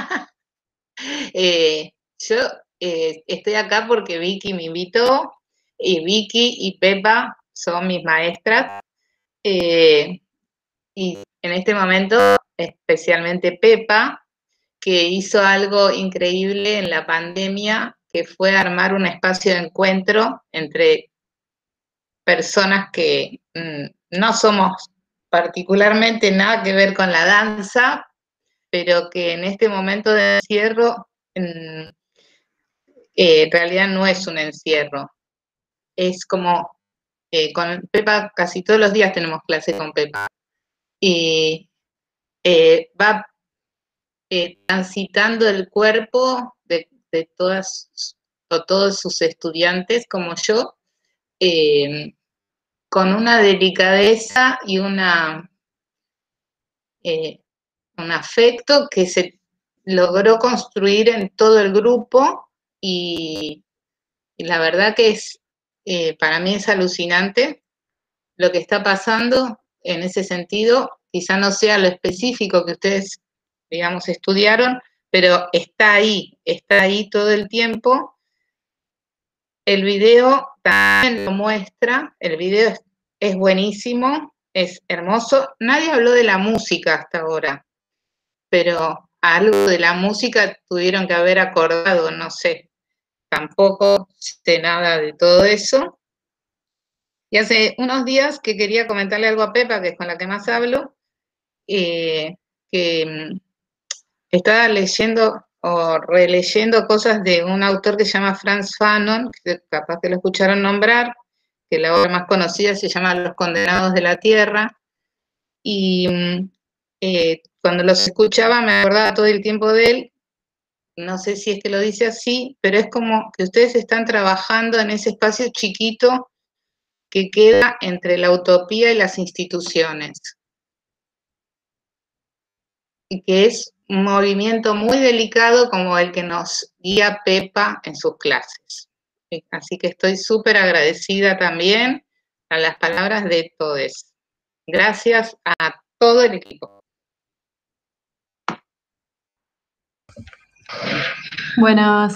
eh, yo eh, estoy acá porque Vicky me invitó, y Vicky y Pepa son mis maestras. Eh, y en este momento, especialmente Pepa, que hizo algo increíble en la pandemia, que fue armar un espacio de encuentro entre personas que mmm, no somos particularmente nada que ver con la danza, pero que en este momento de encierro, en, eh, en realidad no es un encierro. Es como, eh, con Pepa casi todos los días tenemos clase con Pepa. Y eh, va eh, transitando el cuerpo de, de todas o todos sus estudiantes, como yo, eh, con una delicadeza y una, eh, un afecto que se logró construir en todo el grupo, y, y la verdad que es, eh, para mí es alucinante lo que está pasando en ese sentido. Quizá no sea lo específico que ustedes, digamos, estudiaron, pero está ahí, está ahí todo el tiempo. El video también lo muestra, el video es, es buenísimo, es hermoso. Nadie habló de la música hasta ahora, pero algo de la música tuvieron que haber acordado, no sé, tampoco sé nada de todo eso. Y hace unos días que quería comentarle algo a Pepa, que es con la que más hablo, eh, que um, estaba leyendo o releyendo cosas de un autor que se llama Frantz Fanon, que capaz que lo escucharon nombrar, que la obra más conocida se llama Los Condenados de la Tierra, y um, eh, cuando los escuchaba me acordaba todo el tiempo de él. No sé si es que lo dice así, pero es como que ustedes están trabajando en ese espacio chiquito que queda entre la utopía y las instituciones, y que es un movimiento muy delicado como el que nos guía Pepa en sus clases. Así que estoy súper agradecida también a las palabras de todos. Gracias a todo el equipo. Buenas.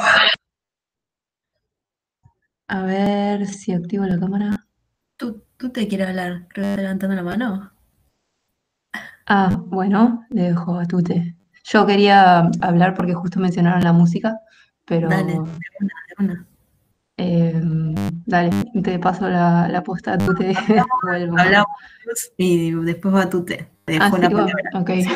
A ver si activo la cámara. ¿Tú, tú te quieres hablar? Creo que está levantando la mano. Ah, bueno, le dejo a Tute. Yo quería hablar porque justo mencionaron la música, pero Dale, de una, de una. eh, dale, te paso la, la posta a Tute. Vuelvo. Hablamos y después va Tute. Te dejo Ah, la sí, va, palabra. ok. Sí.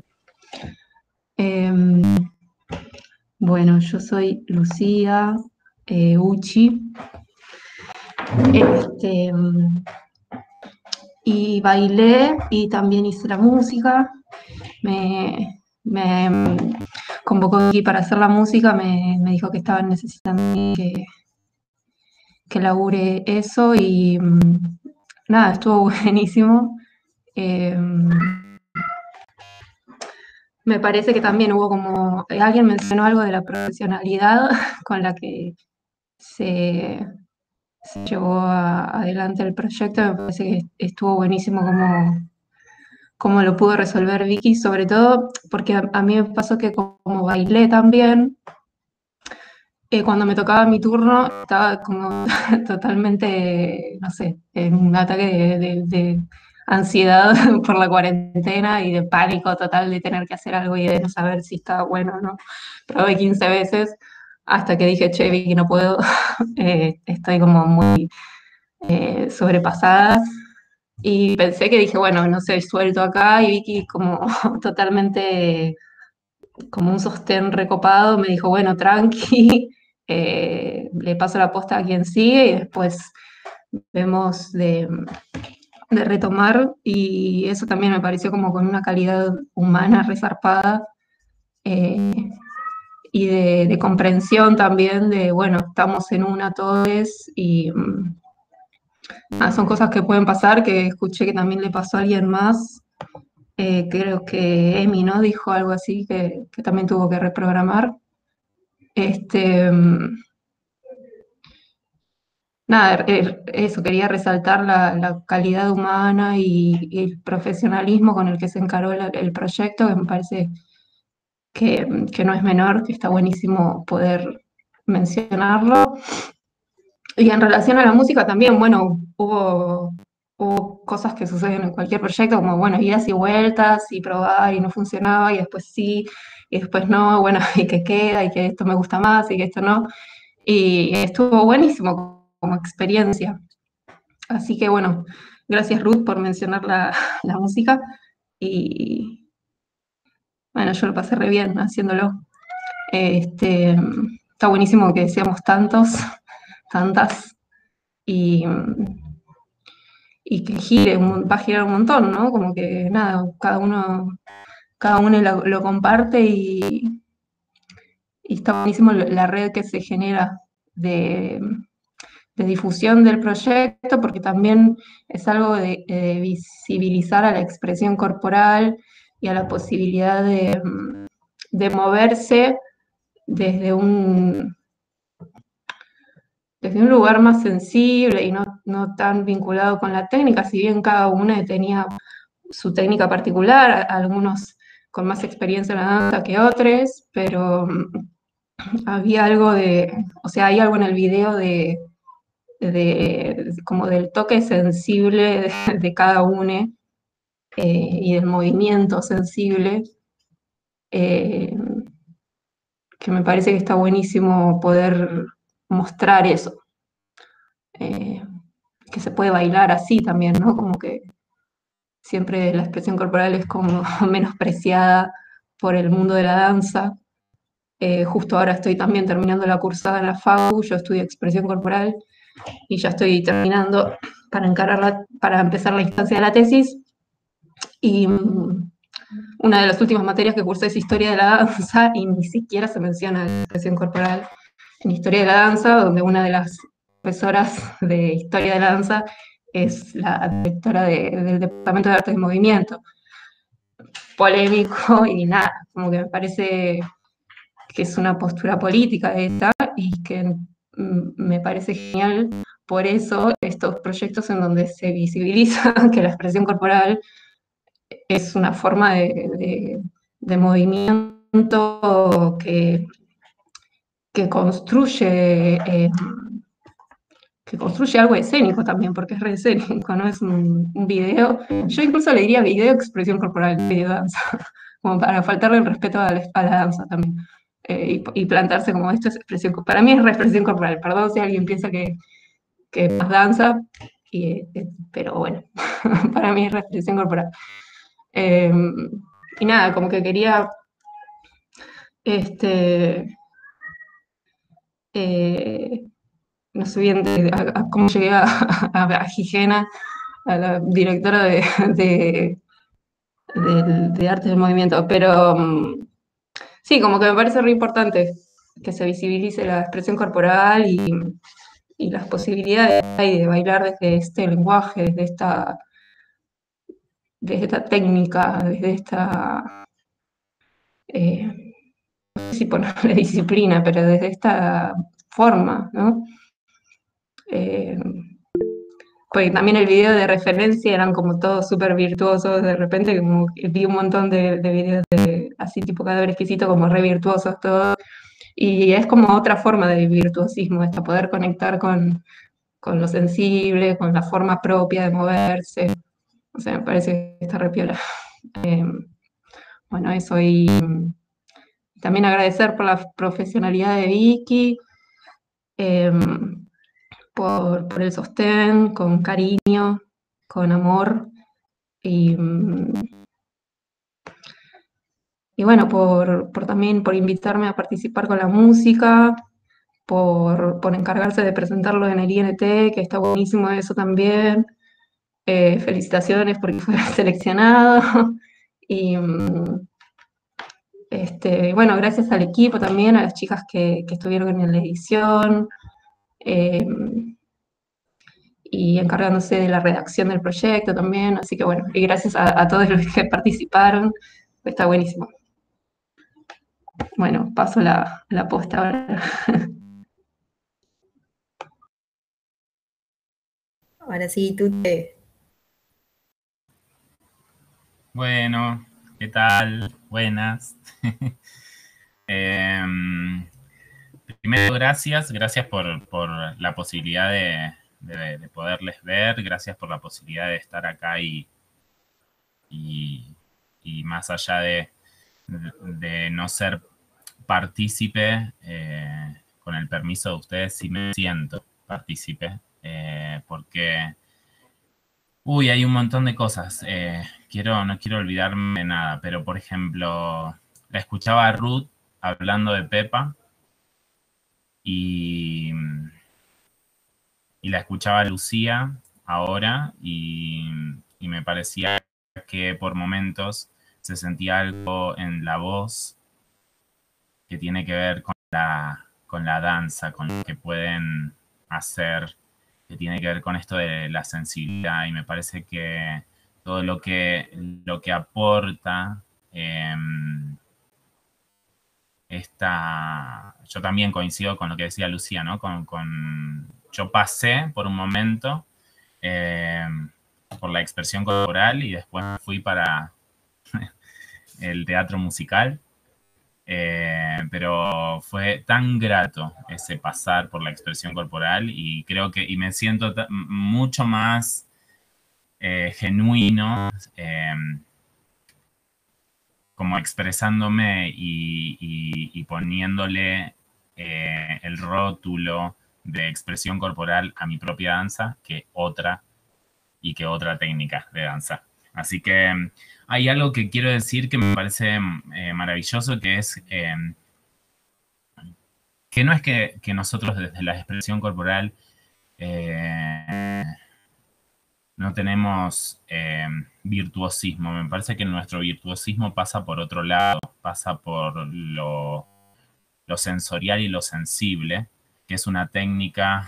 Em, bueno, yo soy Lucía eh, Uchi. Este, y bailé y también hice la música. Me, me convocó aquí para hacer la música, me, me dijo que estaban necesitando que, que labure eso y mm, nada, estuvo buenísimo. Eh, me parece que también hubo como, alguien mencionó algo de la profesionalidad con la que se, se llevó a- adelante el proyecto. Me parece que estuvo buenísimo como cómo lo pudo resolver Vicky, sobre todo porque a, a mí me pasó que como bailé también, eh, cuando me tocaba mi turno estaba como totalmente, no sé, en un ataque de, de- de ansiedad por la cuarentena y de pánico total de tener que hacer algo y de no saber si estaba bueno o no. Probé quince veces, hasta que dije, che, Vicky, no puedo, eh, estoy como muy eh, sobrepasada. Y pensé que dije, bueno, no sé, suelto acá, y Vicky como totalmente como un sostén recopado, me dijo, bueno, tranqui, eh, le paso la posta a quien sigue y después vemos de, de retomar, y eso también me pareció como con una calidad humana resarpada, eh, y de, de comprensión también de, bueno, estamos en una todos y mm, ah, son cosas que pueden pasar, que escuché que también le pasó a alguien más. Eh, creo que Emi, ¿no? Dijo algo así, que, que también tuvo que reprogramar. Este, mm, nada, eh, eso, quería resaltar la, la calidad humana y, y el profesionalismo con el que se encaró la- el proyecto, que me parece que, que no es menor, que está buenísimo poder mencionarlo. Y en relación a la música también, bueno, hubo, hubo cosas que suceden en cualquier proyecto, como, bueno, idas y vueltas y probar y no funcionaba y después sí, y después no, bueno, y que queda y que esto me gusta más y que esto no. Y estuvo buenísimo como experiencia. Así que bueno, gracias Ruth por mencionar la, la música y bueno, yo lo pasé re bien haciéndolo. Este, está buenísimo que seamos tantos, tantas, y, y que gire, un- va a girar un montón, ¿no? Como que nada, cada uno, cada uno lo, lo comparte y, y está buenísimo la la red que se genera de, de difusión del proyecto, porque también es algo de, de visibilizar a la expresión corporal y a la posibilidad de, mm, de moverse desde un, desde un lugar más sensible y no, no tan vinculado con la técnica, si bien cada uno tenía su técnica particular, a- algunos con más experiencia en la danza que otros, pero mm, había algo de, o sea, hay algo en el video de, de como del toque sensible de, de cada uno, eh, y del movimiento sensible, eh, que me parece que está buenísimo poder mostrar eso, eh, que se puede bailar así también, ¿no? Como que siempre la expresión corporal es como menospreciada por el mundo de la danza. Eh, justo ahora estoy también terminando la cursada en la FAU, yo estudio expresión corporal y ya estoy terminando para encararla, para empezar la instancia de la tesis. Y mm, una de las últimas materias que cursé es historia de la danza y ni siquiera se menciona la expresión corporal en historia de la danza, donde una de las profesoras de historia de la danza es la directora de- del Departamento de Artes de Movimiento. Polémico y nada, como que me parece que es una postura política esta y que mm, me parece genial. Por eso estos proyectos en donde se visibiliza que la expresión corporal es una forma de, de- de movimiento que, que construye, eh, que construye algo escénico también, porque es re escénico, no es un, un video. Yo incluso le diría video expresión corporal, video danza, como para faltarle el respeto a la, a la danza también. Eh, y, y plantarse como esto es expresión, para mí es expresión corporal, perdón si alguien piensa que, que es más danza, y, eh, pero bueno, para mí es expresión corporal. Eh, y nada, como que quería este, eh, no sé bien de- a- a cómo llegué a, a, a Gigena, a la directora de, de, del- de Arte del Movimiento, pero mm, sí, como que me parece re importante que se visibilice la expresión corporal y, y las posibilidades que hay de bailar desde este lenguaje, desde esta, desde esta técnica, desde esta, eh, no sé si ponerle disciplina, pero desde esta forma, ¿no? Eh, porque también el video de referencia eran como todos súper virtuosos, de repente como que vi un montón de, de videos de, así tipo Cadáver Exquisito, como re virtuosos todos, y es como otra forma de virtuosismo, hasta poder conectar con, con lo sensible, con la forma propia de moverse, o sea, me parece que está re piola. Eh, bueno, eso, y también agradecer por la profesionalidad de Vicky, eh, por, por el sostén, con cariño, con amor, y, y bueno, por, por también por invitarme a participar con la música, por, por encargarse de presentarlo en el I N T, que está buenísimo eso también. Eh, felicitaciones porque fue seleccionado. Y este, bueno, gracias al equipo también, a las chicas que, que estuvieron en la edición, eh, y encargándose de la redacción del proyecto también. Así que bueno, y gracias a, a todos los que participaron, está buenísimo. Bueno, paso la, la posta ahora. Ahora sí, tú te... Bueno, ¿qué tal? Buenas. eh, primero, gracias, gracias por, por la posibilidad de, de, de poderles ver, gracias por la posibilidad de estar acá y, y, y más allá de, de no ser partícipe, eh, con el permiso de ustedes, sí me siento partícipe, eh, porque... Uy, hay un montón de cosas. Eh, quiero, no quiero olvidarme de nada, pero por ejemplo, la escuchaba a Ruth hablando de Pepa y, y la escuchaba a Lucía ahora y, y me parecía que por momentos se sentía algo en la voz que tiene que ver con la, con la danza, con lo que pueden hacer, que tiene que ver con esto de la sensibilidad, y me parece que todo lo que, lo que aporta eh, esta... Yo también coincido con lo que decía Lucía, ¿no? Con, con, yo pasé por un momento eh, por la expresión corporal y después fui para el teatro musical. Eh, pero fue tan grato ese pasar por la expresión corporal y creo que y me siento mucho más eh, genuino, eh, como expresándome y, y, y poniéndole eh, el rótulo de expresión corporal a mi propia danza que otra y que otra técnica de danza. Así que hay algo que quiero decir que me parece eh, maravilloso, que es eh, que no es que, que nosotros desde la expresión corporal eh, no tenemos eh, virtuosismo. Me parece que nuestro virtuosismo pasa por otro lado, pasa por lo, lo sensorial y lo sensible, que es una técnica,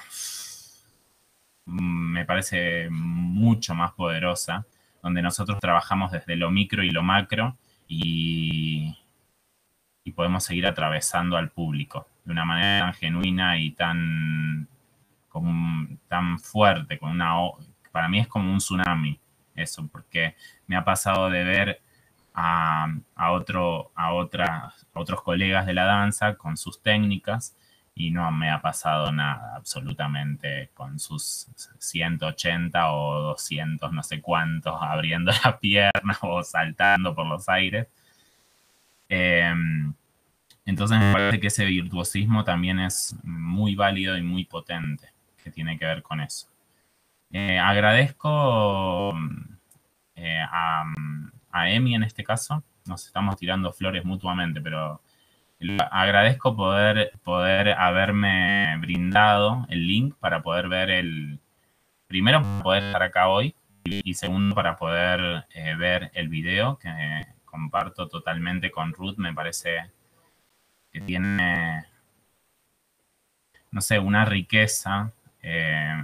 me parece mucho más poderosa, donde nosotros trabajamos desde lo micro y lo macro y, y podemos seguir atravesando al público de una manera tan genuina y tan, como, tan fuerte, con una, para mí es como un tsunami eso, porque me ha pasado de ver a, a, otro, a, otra, a otros colegas de la danza con sus técnicas y no me ha pasado nada absolutamente con sus ciento ochenta o doscientos no sé cuántos abriendo la pierna o saltando por los aires. Eh, entonces me parece que ese virtuosismo también es muy válido y muy potente, que tiene que ver con eso. Eh, agradezco eh, a, a Emi en este caso, nos estamos tirando flores mutuamente, pero agradezco poder, poder haberme brindado el link para poder ver el... Primero, para poder estar acá hoy, y segundo, para poder eh, ver el video, que comparto totalmente con Ruth. Me parece que tiene, no sé, una riqueza. Eh,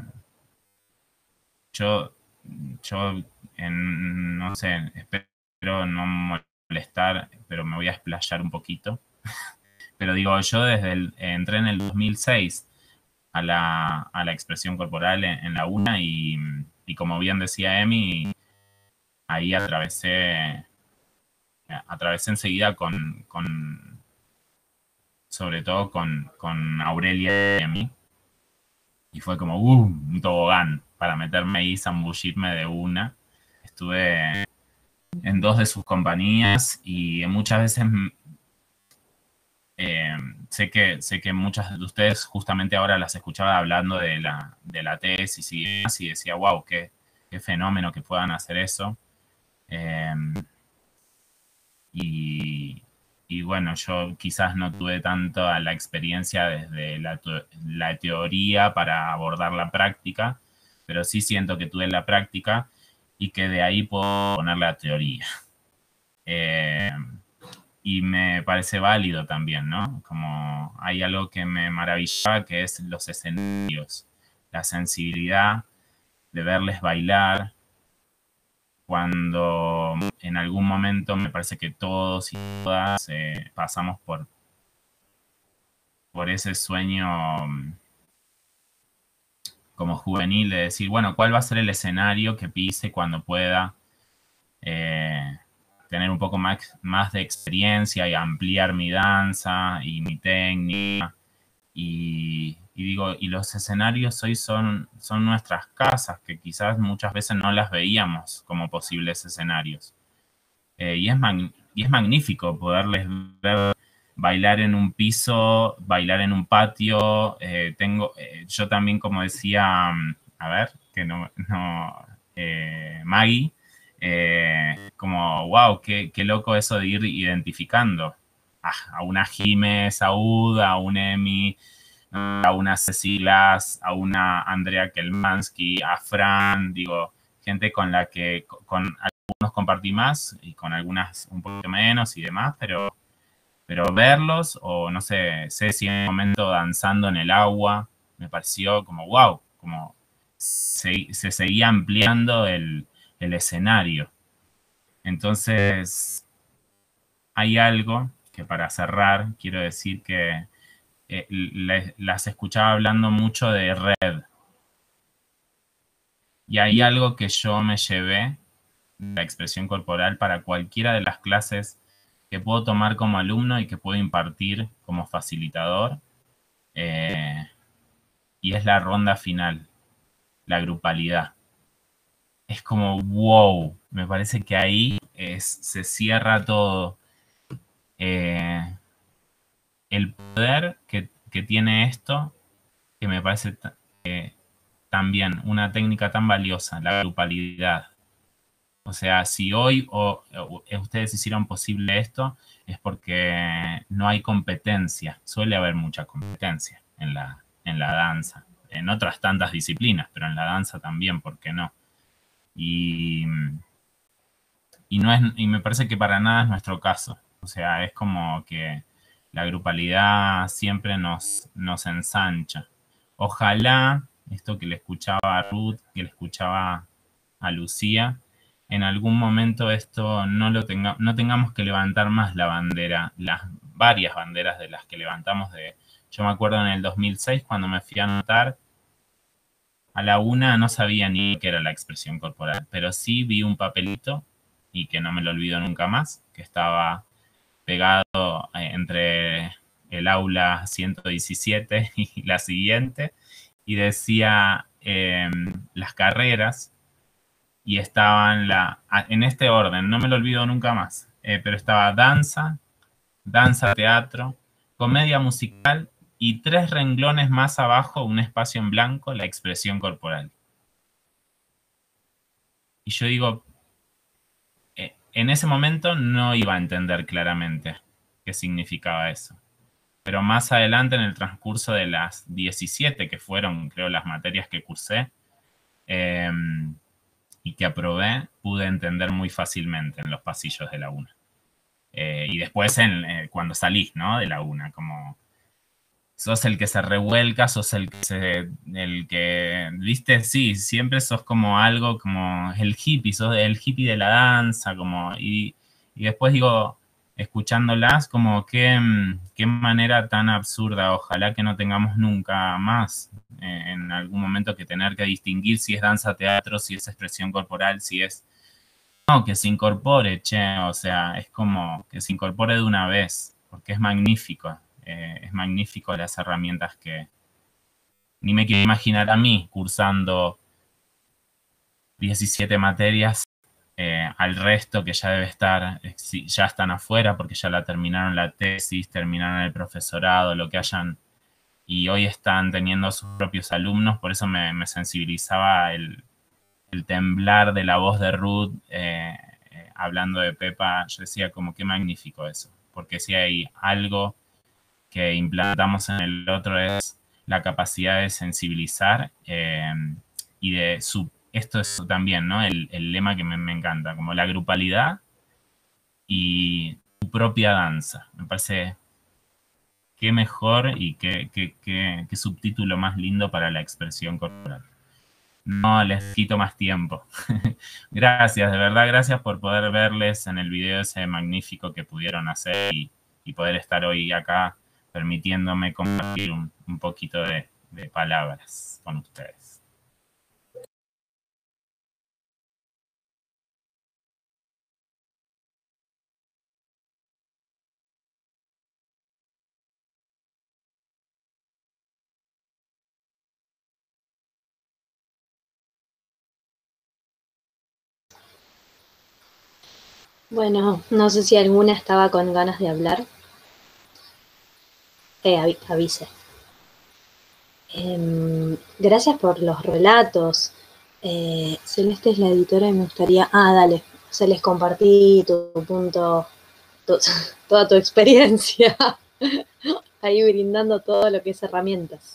yo, yo en, no sé, espero no molestar, pero me voy a explayar un poquito. Pero digo, yo desde el, entré en el dos mil seis a la, a la expresión corporal en, en la UNA y, y como bien decía Emi, ahí atravesé, atravesé enseguida con, con sobre todo con, con Aurelia y Emi. Y fue como, uh, un tobogán para meterme ahí y zambullirme de una. Estuve en dos de sus compañías y muchas veces sé que, sé que muchas de ustedes justamente ahora las escuchaba hablando de la, de la tesis y demás, y decía, wow, qué, qué fenómeno que puedan hacer eso. Eh, y, y bueno, yo quizás no tuve tanto la experiencia desde la, la teoría para abordar la práctica, pero sí siento que tuve la práctica y que de ahí puedo poner la teoría. Eh, y me parece válido también, ¿no? Como hay algo que me maravillaba, que es los escenarios, la sensibilidad de verles bailar, cuando en algún momento me parece que todos y todas eh, pasamos por, por ese sueño como juvenil de decir, bueno, ¿cuál va a ser el escenario que pise cuando pueda eh, tener un poco más, más de experiencia y ampliar mi danza y mi técnica? Y, y digo, y los escenarios hoy son, son nuestras casas, que quizás muchas veces no las veíamos como posibles escenarios. Eh, y, es mag- y es magnífico poderles ver bailar en un piso, bailar en un patio. Eh, tengo, eh, yo también, como decía, a ver, que no, no eh, Maggie, eh, como, wow, qué, qué loco eso de ir identificando a, a una Jime Saúd, a un Emi, a una Ceci Glass, a una Andrea Kelmansky, a Fran, digo, gente con la que con algunos compartí más y con algunas un poco menos y demás, pero, pero verlos, o no sé, Ceci en un momento danzando en el agua, me pareció como wow, como se, se seguía ampliando el, el escenario. Entonces, hay algo que para cerrar quiero decir que Eh, les, las escuchaba hablando mucho de red. Y hay algo que yo me llevé de la expresión corporal para cualquiera de las clases que puedo tomar como alumno y que puedo impartir como facilitador. Eh, y es la ronda final, la grupalidad. Es como, wow, me parece que ahí es, se cierra todo. Eh, el poder que, que tiene esto, que me parece eh, también una técnica tan valiosa, la grupalidad. O sea, si hoy o, o, ustedes hicieron posible esto, es porque no hay competencia. Suele haber mucha competencia en la, en la danza, en otras tantas disciplinas, pero en la danza también, ¿por qué no? Y, y, no es, y me parece que para nada es nuestro caso. O sea, es como que la grupalidad siempre nos, nos ensancha. Ojalá, esto que le escuchaba a Ruth, que le escuchaba a Lucía, en algún momento esto no lo tenga, no tengamos que levantar más la bandera, las varias banderas de las que levantamos. De, yo me acuerdo en el dos mil seis cuando me fui a anotar, a la una no sabía ni qué era la expresión corporal, pero sí vi un papelito, y que no me lo olvido nunca más, que estaba pegado entre el aula ciento diecisiete y la siguiente, y decía eh, las carreras, y estaban la, en este orden, no me lo olvido nunca más, eh, pero estaba danza, danza teatro, comedia musical, y tres renglones más abajo, un espacio en blanco, la expresión corporal. Y yo digo, eh, en ese momento no iba a entender claramente qué significaba eso. Pero más adelante, en el transcurso de las diecisiete, que fueron, creo, las materias que cursé eh, y que aprobé, pude entender muy fácilmente en los pasillos de la UNA. Eh, y después en, eh, cuando salís, ¿no? De la UNA, como sos el que se revuelca, sos el que, se, el que, viste, sí, siempre sos como algo, como el hippie, sos el hippie de la danza, como, y, y después digo, escuchándolas, como qué, qué manera tan absurda, ojalá que no tengamos nunca más eh, en algún momento que tener que distinguir si es danza, teatro, si es expresión corporal, si es... No, que se incorpore, che, o sea, es como que se incorpore de una vez, porque es magnífico, eh, es magnífico las herramientas que... Ni me quiero imaginar a mí cursando diecisiete materias eh, al resto que ya debe estar, eh, si ya están afuera porque ya la terminaron la tesis, terminaron el profesorado, lo que hayan, y hoy están teniendo sus propios alumnos, por eso me, me sensibilizaba el, el temblar de la voz de Ruth, eh, eh, hablando de Pepa. Yo decía como qué magnífico eso, porque si hay algo que implantamos en el otro es la capacidad de sensibilizar eh, y de su, esto es también, ¿no? El, el lema que me, me encanta, como la grupalidad y tu propia danza. Me parece qué mejor y qué, qué, qué, qué subtítulo más lindo para la expresión corporal. No les quito más tiempo. Gracias, de verdad, gracias por poder verles en el video ese magnífico que pudieron hacer y, y poder estar hoy acá permitiéndome compartir un, un poquito de, de palabras con ustedes. Bueno, no sé si alguna estaba con ganas de hablar. Eh, avi- avise. Em, gracias por los relatos. Eh, Celeste es la editora y me gustaría... Ah, dale, se les compartí tu punto, tu- toda tu experiencia, ahí brindando todo lo que es herramientas.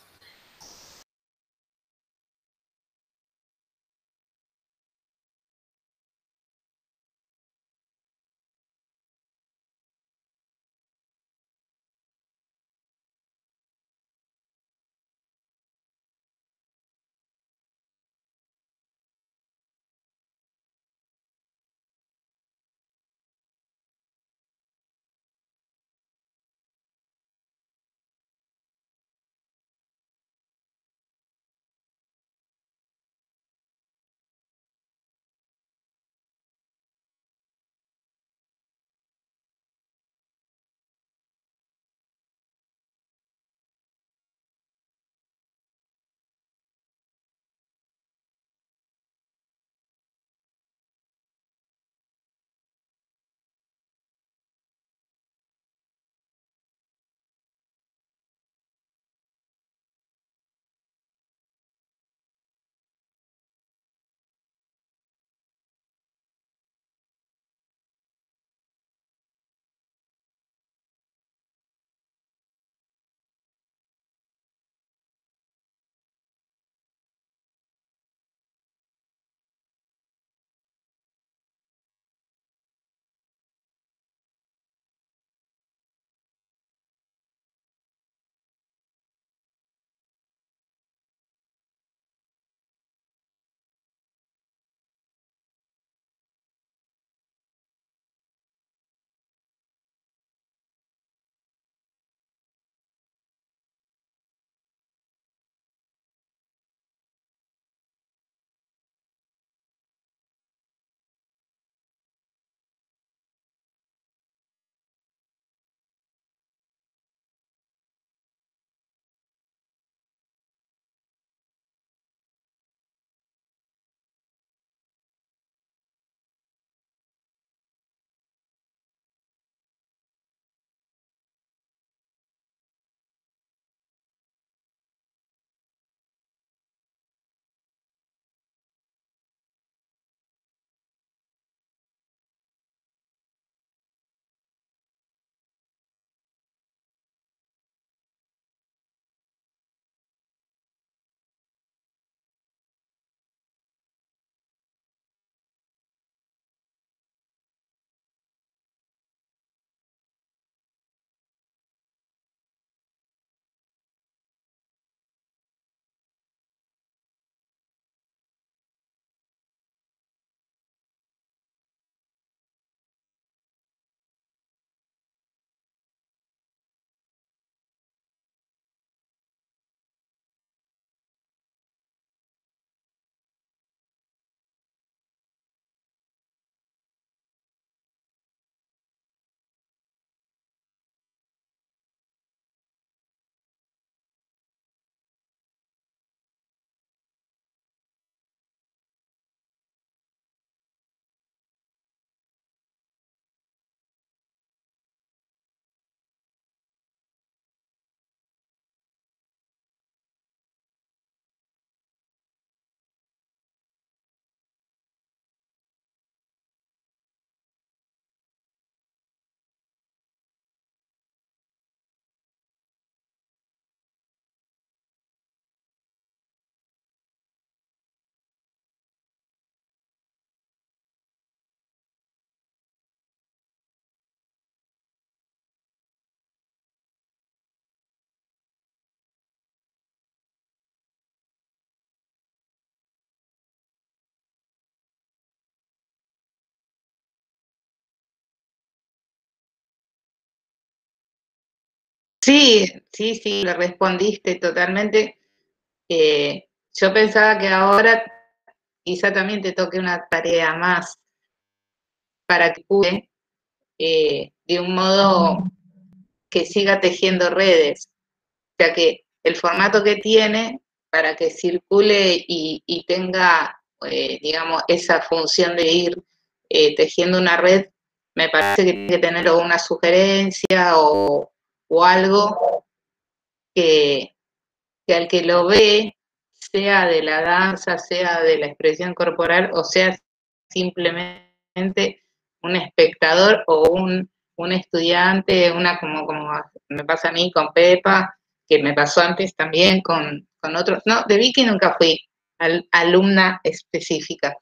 Sí, sí, sí, le respondiste totalmente. Eh, yo pensaba que ahora quizá también te toque una tarea más para que cure eh, de un modo que siga tejiendo redes. O sea que el formato que tiene para que circule y, y tenga, eh, digamos, esa función de ir eh, tejiendo una red, me parece que tiene que tener una sugerencia o, o algo que, que al que lo ve, sea de la danza, sea de la expresión corporal, o sea simplemente un espectador o un, un estudiante, una como, como me pasa a mí con Pepa, que me pasó antes también con, con otros. No, de Vicky nunca fui al, alumna específica,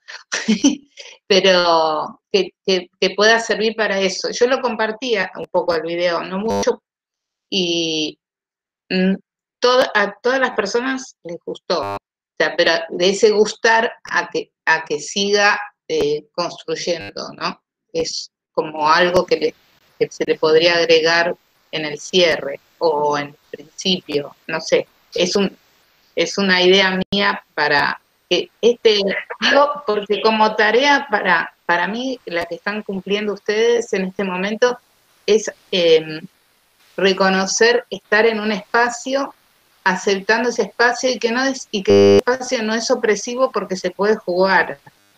pero que, que, que pueda servir para eso. Yo lo compartía un poco el video, no mucho, y mm, todo, a todas las personas les gustó. O sea, pero de ese gustar a que, a que siga eh, construyendo, ¿no? Es como algo que, le, que se le podría agregar en el cierre o en el principio, no sé. Es, un, es una idea mía para que este, digo, porque como tarea para, para mí, la que están cumpliendo ustedes en este momento es eh, reconocer estar en un espacio, aceptando ese espacio y que no es, y que el espacio no es opresivo porque se puede jugar.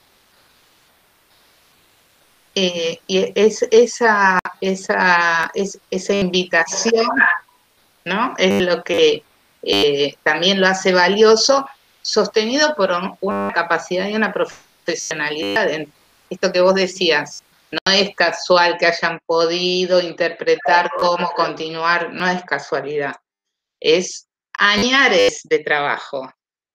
Eh, y es esa, esa, es, esa invitación, ¿no? Es lo que eh, también lo hace valioso, sostenido por un, una capacidad y una profesionalidad. En esto que vos decías, no es casual que hayan podido interpretar cómo continuar, no es casualidad, es añares de trabajo.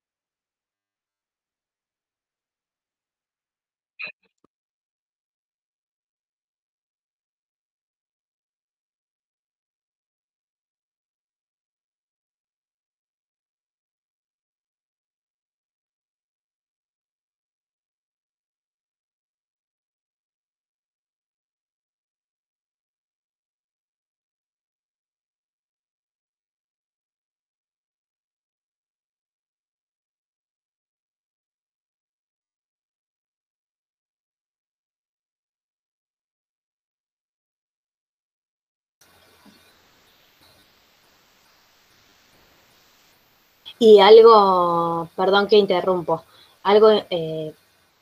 Y algo, perdón que interrumpo, algo, eh,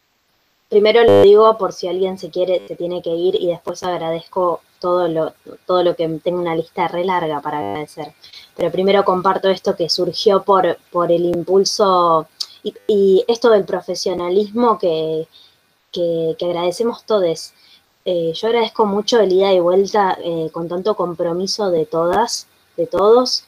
primero lo digo por si alguien se quiere, se tiene que ir, y después agradezco todo lo, todo lo que tengo una lista re larga para agradecer. Pero primero comparto esto que surgió por, por el impulso y, y esto del profesionalismo que, que, que agradecemos todos. Eh, yo agradezco mucho el ida y vuelta eh, con tanto compromiso de todas, de todos.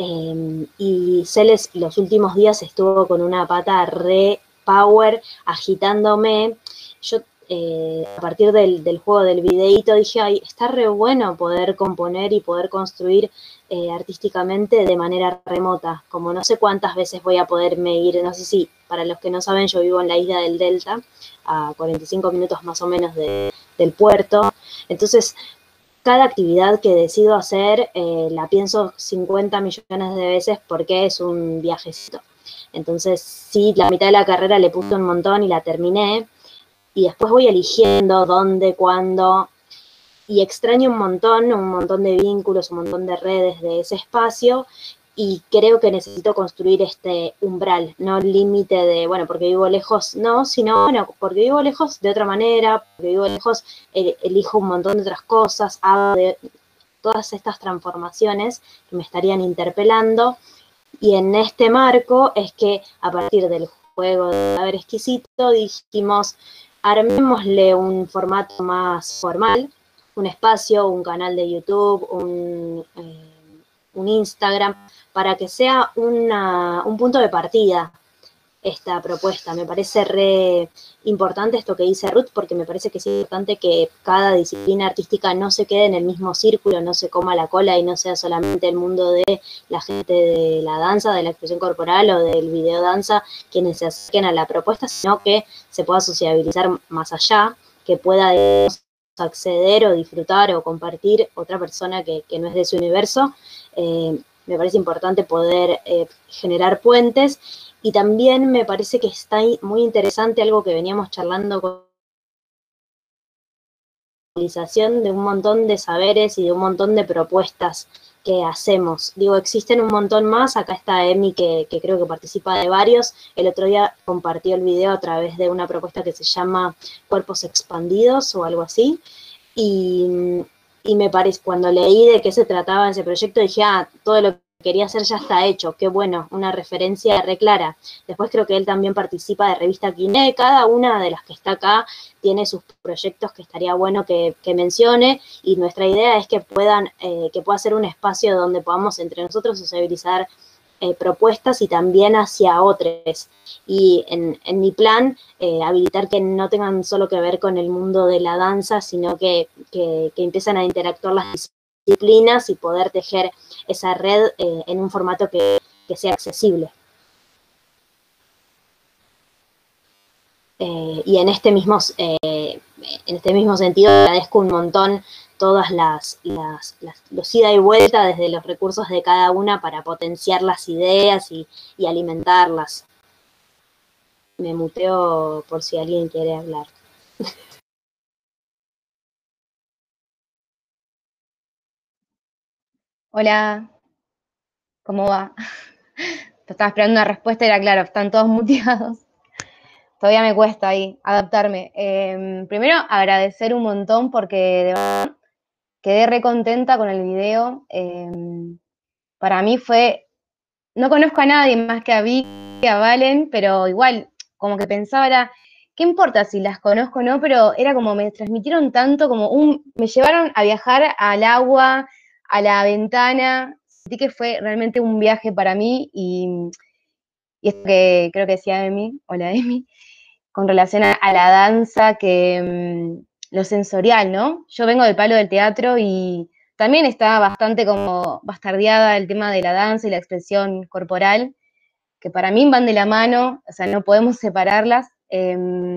Eh, y Celes los últimos días estuvo con una pata re power, agitándome. Yo eh, a partir del, del juego del videíto dije, ay, está re bueno poder componer y poder construir eh, artísticamente de manera remota. Como no sé cuántas veces voy a poderme ir, no sé si, para los que no saben, yo vivo en la isla del Delta, a cuarenta y cinco minutos más o menos de, del puerto. Entonces, cada actividad que decido hacer eh, la pienso cincuenta millones de veces porque es un viajecito. Entonces, sí, la mitad de la carrera le puse un montón y la terminé. Y después voy eligiendo dónde, cuándo. Y extraño un montón, un montón de vínculos, un montón de redes de ese espacio. Y creo que necesito construir este umbral, no el límite de, bueno, porque vivo lejos, no, sino, bueno, porque vivo lejos de otra manera, porque vivo lejos, el, elijo un montón de otras cosas, hago de todas estas transformaciones que me estarían interpelando. Y en este marco es que a partir del juego de Haber Exquisito dijimos, armémosle un formato más formal, un espacio, un canal de YouTube, un, eh, un Instagram, para que sea una, un punto de partida esta propuesta. Me parece re importante esto que dice Ruth, porque me parece que es importante que cada disciplina artística no se quede en el mismo círculo, no se coma la cola y no sea solamente el mundo de la gente de la danza, de la expresión corporal o del videodanza quienes se acerquen a la propuesta, sino que se pueda sociabilizar más allá, que pueda acceder o disfrutar o compartir otra persona que, que no es de su universo. Eh, me parece importante poder eh, generar puentes, y también me parece que está muy interesante algo que veníamos charlando con la utilización de un montón de saberes y de un montón de propuestas que hacemos. Digo, existen un montón más. Acá está Emi, que, que creo que participa de varios. El otro día compartió el video a través de una propuesta que se llama Cuerpos Expandidos o algo así. Y, y me parece, cuando leí de qué se trataba ese proyecto, dije, ah, todo lo que quería hacer ya está hecho, qué bueno, una referencia re clara. Después creo que él también participa de Revista Quiné. Cada una de las que está acá tiene sus proyectos que estaría bueno que, que mencione, y nuestra idea es que puedan, eh, que pueda ser un espacio donde podamos entre nosotros sociabilizar eh, propuestas y también hacia otros. Y en, en mi plan, eh, habilitar que no tengan solo que ver con el mundo de la danza, sino que, que, que empiezan a interactuar las disciplinas y poder tejer esa red eh, en un formato que, que sea accesible. Eh, y en este mismo, eh, en este mismo sentido agradezco un montón todas las, las, las los ida y vuelta desde los recursos de cada una para potenciar las ideas y, y alimentarlas. Me muteo por si alguien quiere hablar. Hola, ¿cómo va? Te estaba esperando una respuesta y era claro, están todos muteados. Todavía me cuesta ahí adaptarme. Eh, primero, agradecer un montón porque de verdad quedé re contenta con el video. Eh, para mí fue, no conozco a nadie más que a Vicky, a Valen, pero igual, como que pensaba era, ¿qué importa si las conozco o no? Pero era como, me transmitieron tanto, como un, me llevaron a viajar al agua, a la ventana. Sentí que fue realmente un viaje para mí, y, y esto que creo que decía Emi, hola Emi, con relación a, a la danza, que mmm, lo sensorial, ¿no? Yo vengo del palo del teatro y también está bastante como bastardeada el tema de la danza y la expresión corporal, que para mí van de la mano, o sea, no podemos separarlas. Eh,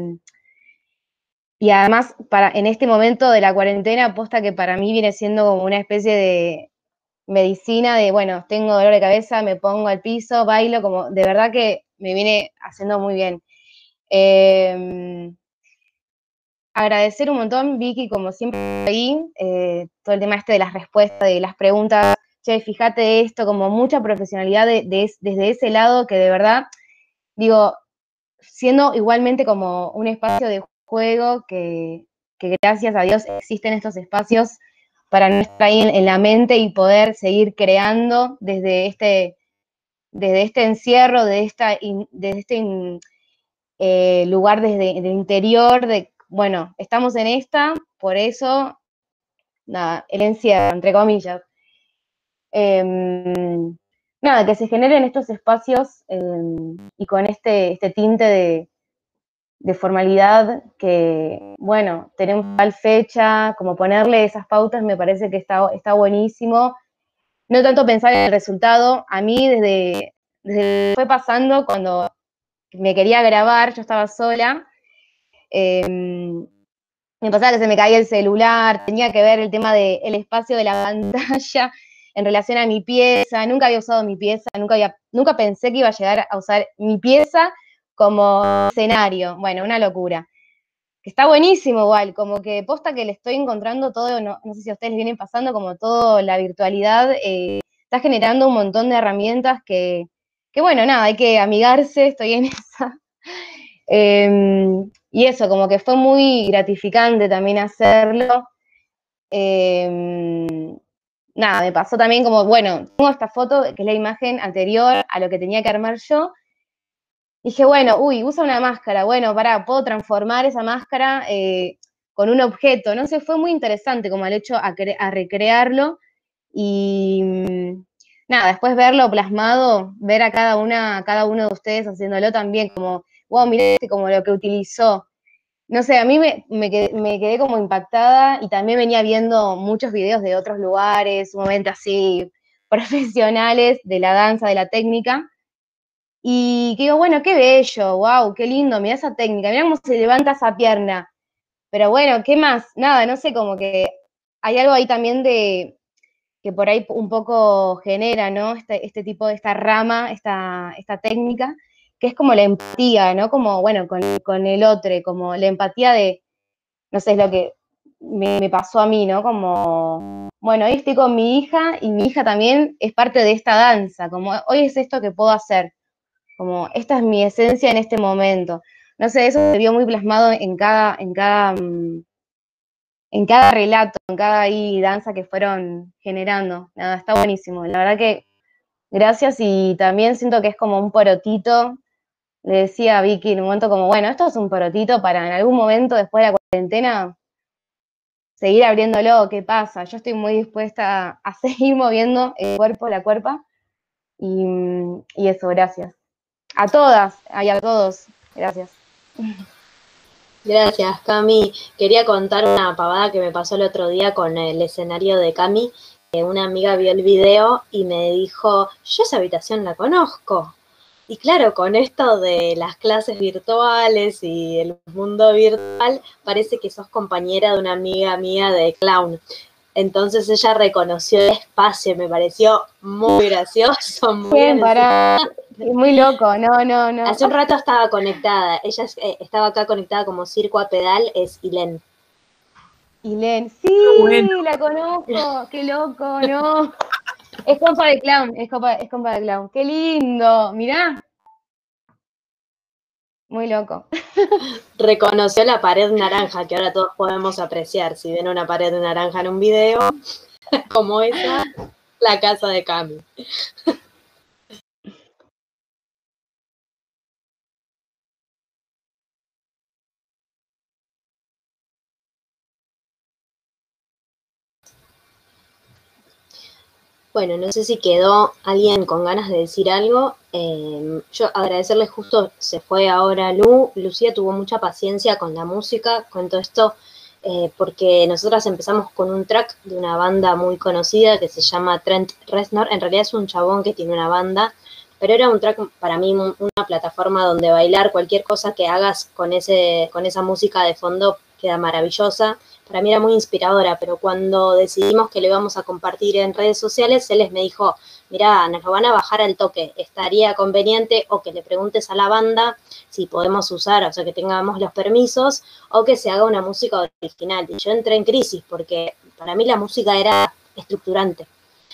y además, para, en este momento de la cuarentena, aposta que para mí viene siendo como una especie de medicina de, bueno, tengo dolor de cabeza, me pongo al piso, bailo, como de verdad que me viene haciendo muy bien. Eh, agradecer un montón, Vicky, como siempre ahí, eh, todo el tema este de las respuestas, de las preguntas, che, fíjate esto, como mucha profesionalidad de, de, desde ese lado, que de verdad, digo, siendo igualmente como un espacio de juego, que, que gracias a Dios existen estos espacios para no estar ahí en, en la mente y poder seguir creando desde este, desde este encierro, de esta, desde este eh, lugar desde el interior, de, bueno, estamos en esta, por eso, nada, el encierro, entre comillas. Eh, nada, que se generen estos espacios eh, y con este, este tinte de, de formalidad que, bueno, tenemos tal fecha, como ponerle esas pautas me parece que está, está buenísimo. No tanto pensar en el resultado, a mí desde, desde fue pasando cuando me quería grabar, yo estaba sola, eh, me pasaba que se me caía el celular, tenía que ver el tema del espacio de la pantalla en relación a mi pieza, nunca había usado mi pieza, nunca, había, nunca pensé que iba a llegar a usar mi pieza como escenario. Bueno, una locura. Está buenísimo igual, como que posta que le estoy encontrando todo, no, no sé si a ustedes les vienen pasando, como todo la virtualidad, eh, está generando un montón de herramientas que, que, bueno, nada, hay que amigarse, estoy en esa. Eh, y eso, como que fue muy gratificante también hacerlo. Eh, nada, me pasó también como, bueno, tengo esta foto, que es la imagen anterior a lo que tenía que armar yo. Dije, bueno, uy, usa una máscara, bueno, pará, puedo transformar esa máscara eh, con un objeto, no sé, fue muy interesante como el hecho a, a recrearlo y nada, después verlo plasmado, ver a cada una, a cada uno de ustedes haciéndolo también, como, wow, mirá este, como lo que utilizó. No sé, a mí me, me, quedé, me quedé como impactada y también venía viendo muchos videos de otros lugares, sumamente así profesionales de la danza, de la técnica. Y que digo, bueno, qué bello, wow, qué lindo, mirá esa técnica, mirá cómo se levanta esa pierna. Pero bueno, ¿qué más? Nada, no sé, como que hay algo ahí también de que por ahí un poco genera, ¿no? Este, este tipo de, esta rama, esta, esta técnica, que es como la empatía, ¿no? Como, bueno, con, con el otro, como la empatía de, no sé, es lo que me, me pasó a mí, ¿no? Como, bueno, hoy estoy con mi hija y mi hija también es parte de esta danza, como hoy es esto que puedo hacer, como esta es mi esencia en este momento. No sé, eso se vio muy plasmado en cada, en cada, en cada relato, en cada ahí danza que fueron generando. Nada, está buenísimo. La verdad que gracias, y también siento que es como un porotito. Le decía a Vicky en un momento como, bueno, esto es un porotito para en algún momento después de la cuarentena seguir abriéndolo, ¿qué pasa? Yo estoy muy dispuesta a, a seguir moviendo el cuerpo, la cuerpa, y, y eso, gracias. A todas, y a todos, gracias. Gracias, Cami. Quería contar una pavada que me pasó el otro día con el escenario de Cami. Una amiga vio el video y me dijo, yo esa habitación la conozco. Y claro, con esto de las clases virtuales y el mundo virtual, parece que sos compañera de una amiga mía de clown. Entonces ella reconoció el espacio, me pareció muy gracioso. Muy Bien, para... Muy loco, no, no, no. Hace un rato estaba conectada, ella eh, estaba acá conectada como circo a pedal, es Ilén. Ilén, sí, bueno. La conozco, qué loco, no. Es compa de clown, es compa, es compa de clown. Qué lindo, mirá. Muy loco. Reconoció la pared naranja, que ahora todos podemos apreciar. Si ven una pared naranja en un video, como esa, la casa de Cami. Bueno, no sé si quedó alguien con ganas de decir algo. Eh, yo agradecerles, justo se fue ahora Lu. Lucía tuvo mucha paciencia con la música, con todo esto, eh, porque nosotras empezamos con un track de una banda muy conocida que se llama Trent Reznor. En realidad es un chabón que tiene una banda, pero era un track para mí, una plataforma donde bailar cualquier cosa que hagas con, ese, con esa música de fondo queda maravillosa. Para mí era muy inspiradora, pero cuando decidimos que lo íbamos a compartir en redes sociales, él me dijo, mirá, nos lo van a bajar al toque, estaría conveniente o que le preguntes a la banda si podemos usar, o sea, que tengamos los permisos, o que se haga una música original. Y yo entré en crisis, porque para mí la música era estructurante.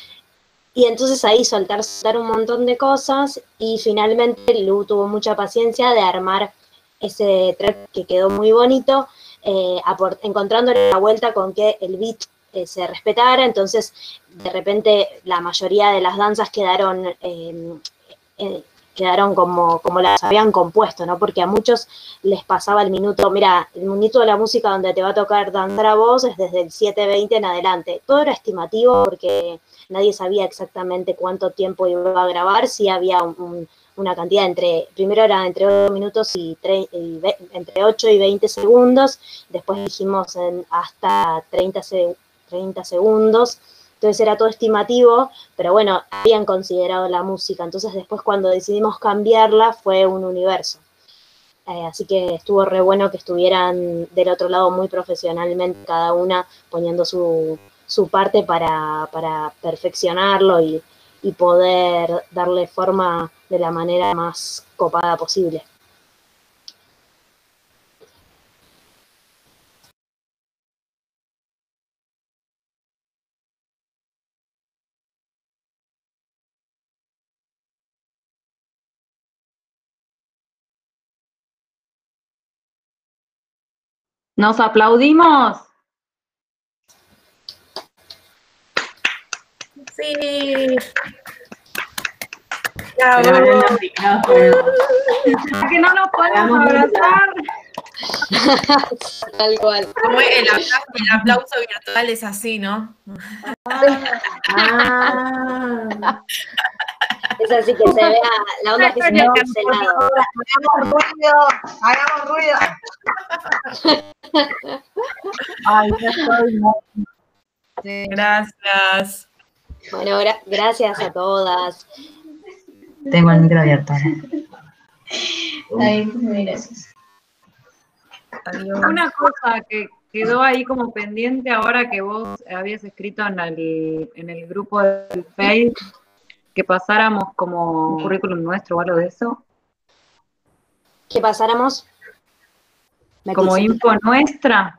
Y entonces ahí soltar, soltar un montón de cosas, y finalmente Lu tuvo mucha paciencia de armar ese track que quedó muy bonito, Eh, encontrándole la vuelta con que el beat eh, se respetara. Entonces de repente la mayoría de las danzas quedaron eh, eh, quedaron como, como las habían compuesto, ¿no? Porque a muchos les pasaba el minuto, mira, el minuto de la música donde te va a tocar danzar a vos es desde el siete veinte en adelante. Todo era estimativo porque nadie sabía exactamente cuánto tiempo iba a grabar, si había un, un una cantidad entre, primero era entre ocho minutos y, tre, y ve, entre ocho y veinte segundos, después dijimos en hasta treinta, treinta segundos, entonces era todo estimativo, pero bueno, habían considerado la música, entonces después cuando decidimos cambiarla fue un universo. Eh, así que estuvo re bueno que estuvieran del otro lado muy profesionalmente, cada una poniendo su, su parte para, para perfeccionarlo y, y poder darle forma de la manera más copada posible. ¿Nos aplaudimos? Sí. Pero ahora los micrófonos. ¿Por qué no nos podemos abrazar? Tal cual. Como el aplauso, el aplauso virtual es así, ¿no? Ah. Es así que se vea la onda que se vea pixelado. Hagamos ruido, hagamos ruido. Ay, ya estoy muy... Sí, gracias. Bueno, gra gracias a todas. Tengo el micro abierto. Ay, muy gracias. Adiós. Una cosa que quedó ahí como pendiente ahora que vos habías escrito en el, en el grupo del Face, que pasáramos como currículum nuestro o algo de eso. Que pasáramos. Como info nuestra.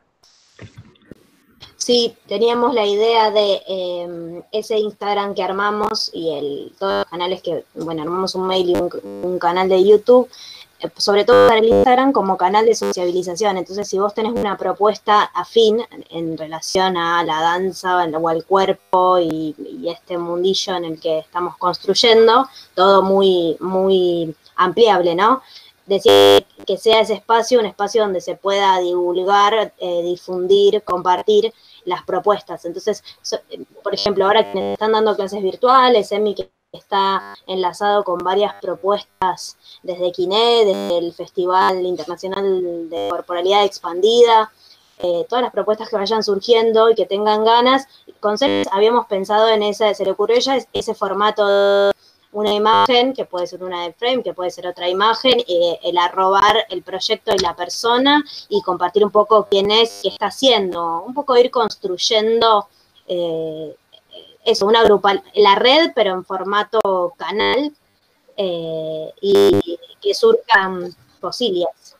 Sí, teníamos la idea de eh, ese Instagram que armamos y el, todos los canales que, bueno, armamos un mail y un, un canal de YouTube, eh, sobre todo para el Instagram como canal de sociabilización. Entonces, si vos tenés una propuesta afín en relación a la danza o al cuerpo y, y este mundillo en el que estamos construyendo, todo muy, muy ampliable, ¿no? Decir que sea ese espacio, un espacio donde se pueda divulgar, eh, difundir, compartir las propuestas. Entonces, so, por ejemplo, ahora que están dando clases virtuales, Emi que está enlazado con varias propuestas desde Quiné, desde el Festival Internacional de Corporalidad Expandida, eh, todas las propuestas que vayan surgiendo y que tengan ganas. Con Ceres habíamos pensado en esa, se le ocurrió ya ese formato de una imagen, que puede ser una de frame, que puede ser otra imagen, eh, el arrobar el proyecto y la persona y compartir un poco quién es, qué está haciendo, un poco ir construyendo eh, eso, una grupa, la red, pero en formato canal, eh, y que surjan cosillas.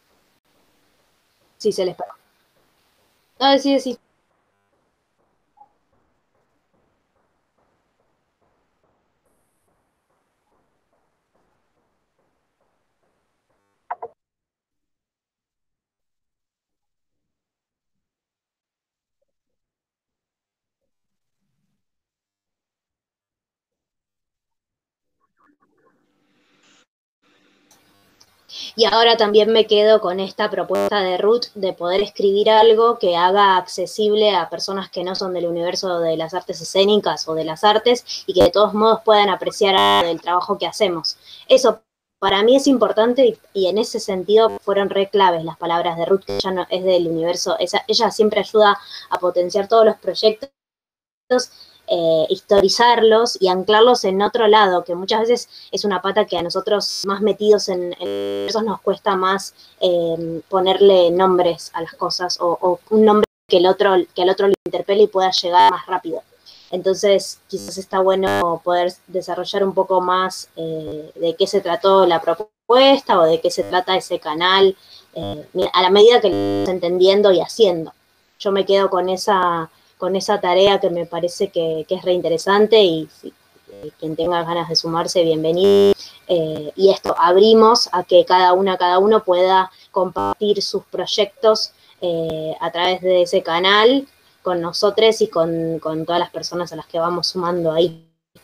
Sí, se les pega. No, sí, sí. Y ahora también me quedo con esta propuesta de Ruth de poder escribir algo que haga accesible a personas que no son del universo de las artes escénicas o de las artes y que de todos modos puedan apreciar el trabajo que hacemos. Eso para mí es importante y, y en ese sentido fueron re claves las palabras de Ruth, que ella no es del universo, esa, ella siempre ayuda a potenciar todos los proyectos, Eh, historizarlos y anclarlos en otro lado, que muchas veces es una pata que a nosotros más metidos en, en eso nos cuesta más eh, ponerle nombres a las cosas o, o un nombre que el otro que al otro lo interpele y pueda llegar más rápido. Entonces quizás está bueno poder desarrollar un poco más eh, de qué se trató la propuesta o de qué se trata ese canal eh, a la medida que lo estás entendiendo y haciendo. Yo me quedo con esa con esa tarea que me parece que, que es reinteresante y si, eh, quien tenga ganas de sumarse, bienvenido. Eh, y esto, abrimos a que cada una, cada uno pueda compartir sus proyectos eh, a través de ese canal con nosotros y con, con todas las personas a las que vamos sumando ahí.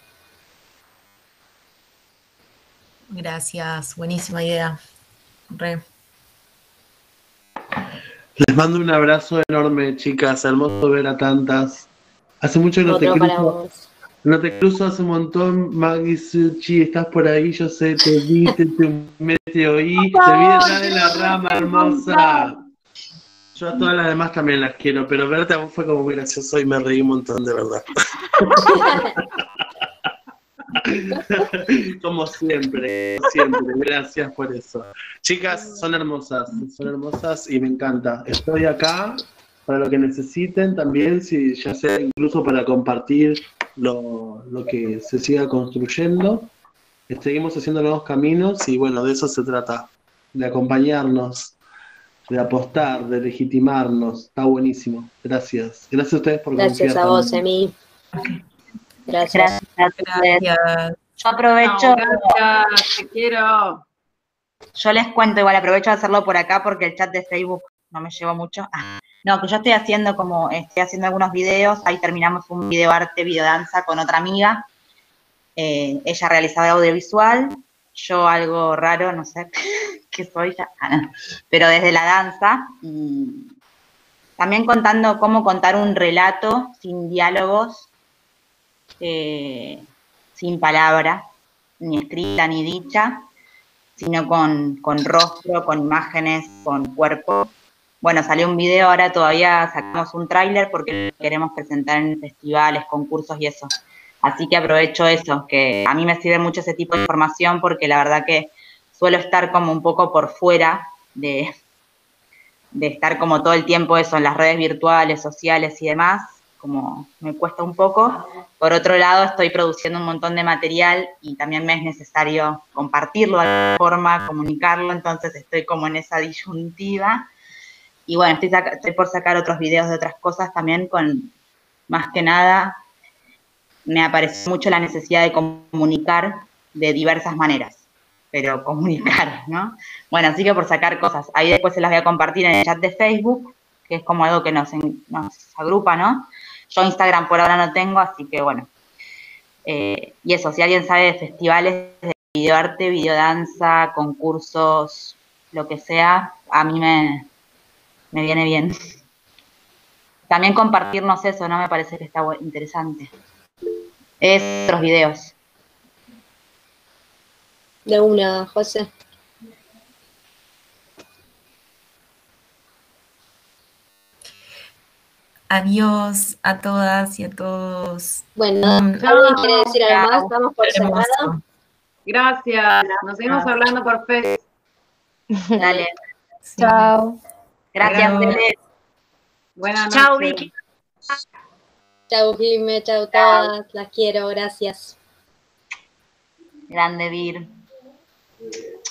Gracias, buenísima idea. Re. Les mando un abrazo enorme, chicas. Hermoso ver a tantas. Hace mucho que no te cruzo. No te cruzo hace un montón. Maggie Suchi, estás por ahí. Yo sé, te vi, te, te, me te oí. Te vi detrás de la rama, hermosa. Yo a todas las demás también las quiero, pero verte a vos fue como muy gracioso y me reí un montón, de verdad. Como siempre, siempre, gracias por eso. Chicas, son hermosas, son hermosas y me encanta. Estoy acá para lo que necesiten también, si ya sea incluso para compartir lo, lo que se siga construyendo. Seguimos haciendo nuevos caminos y bueno, de eso se trata, de acompañarnos, de apostar, de legitimarnos. Está buenísimo. Gracias. Gracias a ustedes por Gracias confiar a vos, también. Emi. Gracias. Gracias. Yo aprovecho. No, gracias, te quiero. Yo les cuento, igual aprovecho de hacerlo por acá porque el chat de Facebook no me llevo mucho. Ah, no, que yo estoy haciendo como, estoy haciendo algunos videos, ahí terminamos un video arte, videodanza con otra amiga. Eh, ella realizaba audiovisual, yo algo raro, no sé qué soy ya, ah, no. Pero desde la danza, y también contando cómo contar un relato sin diálogos, eh, sin palabra, ni escrita ni dicha, sino con, con rostro, con imágenes, con cuerpo. Bueno, salió un video, ahora todavía sacamos un tráiler porque lo queremos presentar en festivales, concursos y eso. Así que aprovecho eso, que a mí me sirve mucho ese tipo de información porque la verdad que suelo estar como un poco por fuera de, de estar como todo el tiempo eso en las redes virtuales, sociales y demás, como me cuesta un poco. Por otro lado, estoy produciendo un montón de material y también me es necesario compartirlo de alguna forma, comunicarlo, entonces estoy como en esa disyuntiva. Y bueno, estoy, estoy por sacar otros videos de otras cosas también con, más que nada, me apareció mucho la necesidad de comunicar de diversas maneras, pero comunicar, ¿no? Bueno, así que por sacar cosas, ahí después se las voy a compartir en el chat de Facebook, que es como algo que nos, nos agrupa, ¿no? Yo Instagram por ahora no tengo, así que bueno. Eh, y eso, si alguien sabe de festivales de videoarte, videodanza, concursos, lo que sea, a mí me, me viene bien. También compartirnos eso, ¿no? Me parece que está interesante. Es otros videos. De una, José. Adiós a todas y a todos. Bueno, Mm, ¿alguien quiere decir algo más? chao. Estamos por Hermoso. cerrado. Gracias. Nos seguimos hablando por Facebook. Dale. Sí. Chao. Gracias, Chao. Tele. Buenas noches. Chao, Vicky. Chau, Jime, chau todas. Las quiero, gracias. Grande, Vir.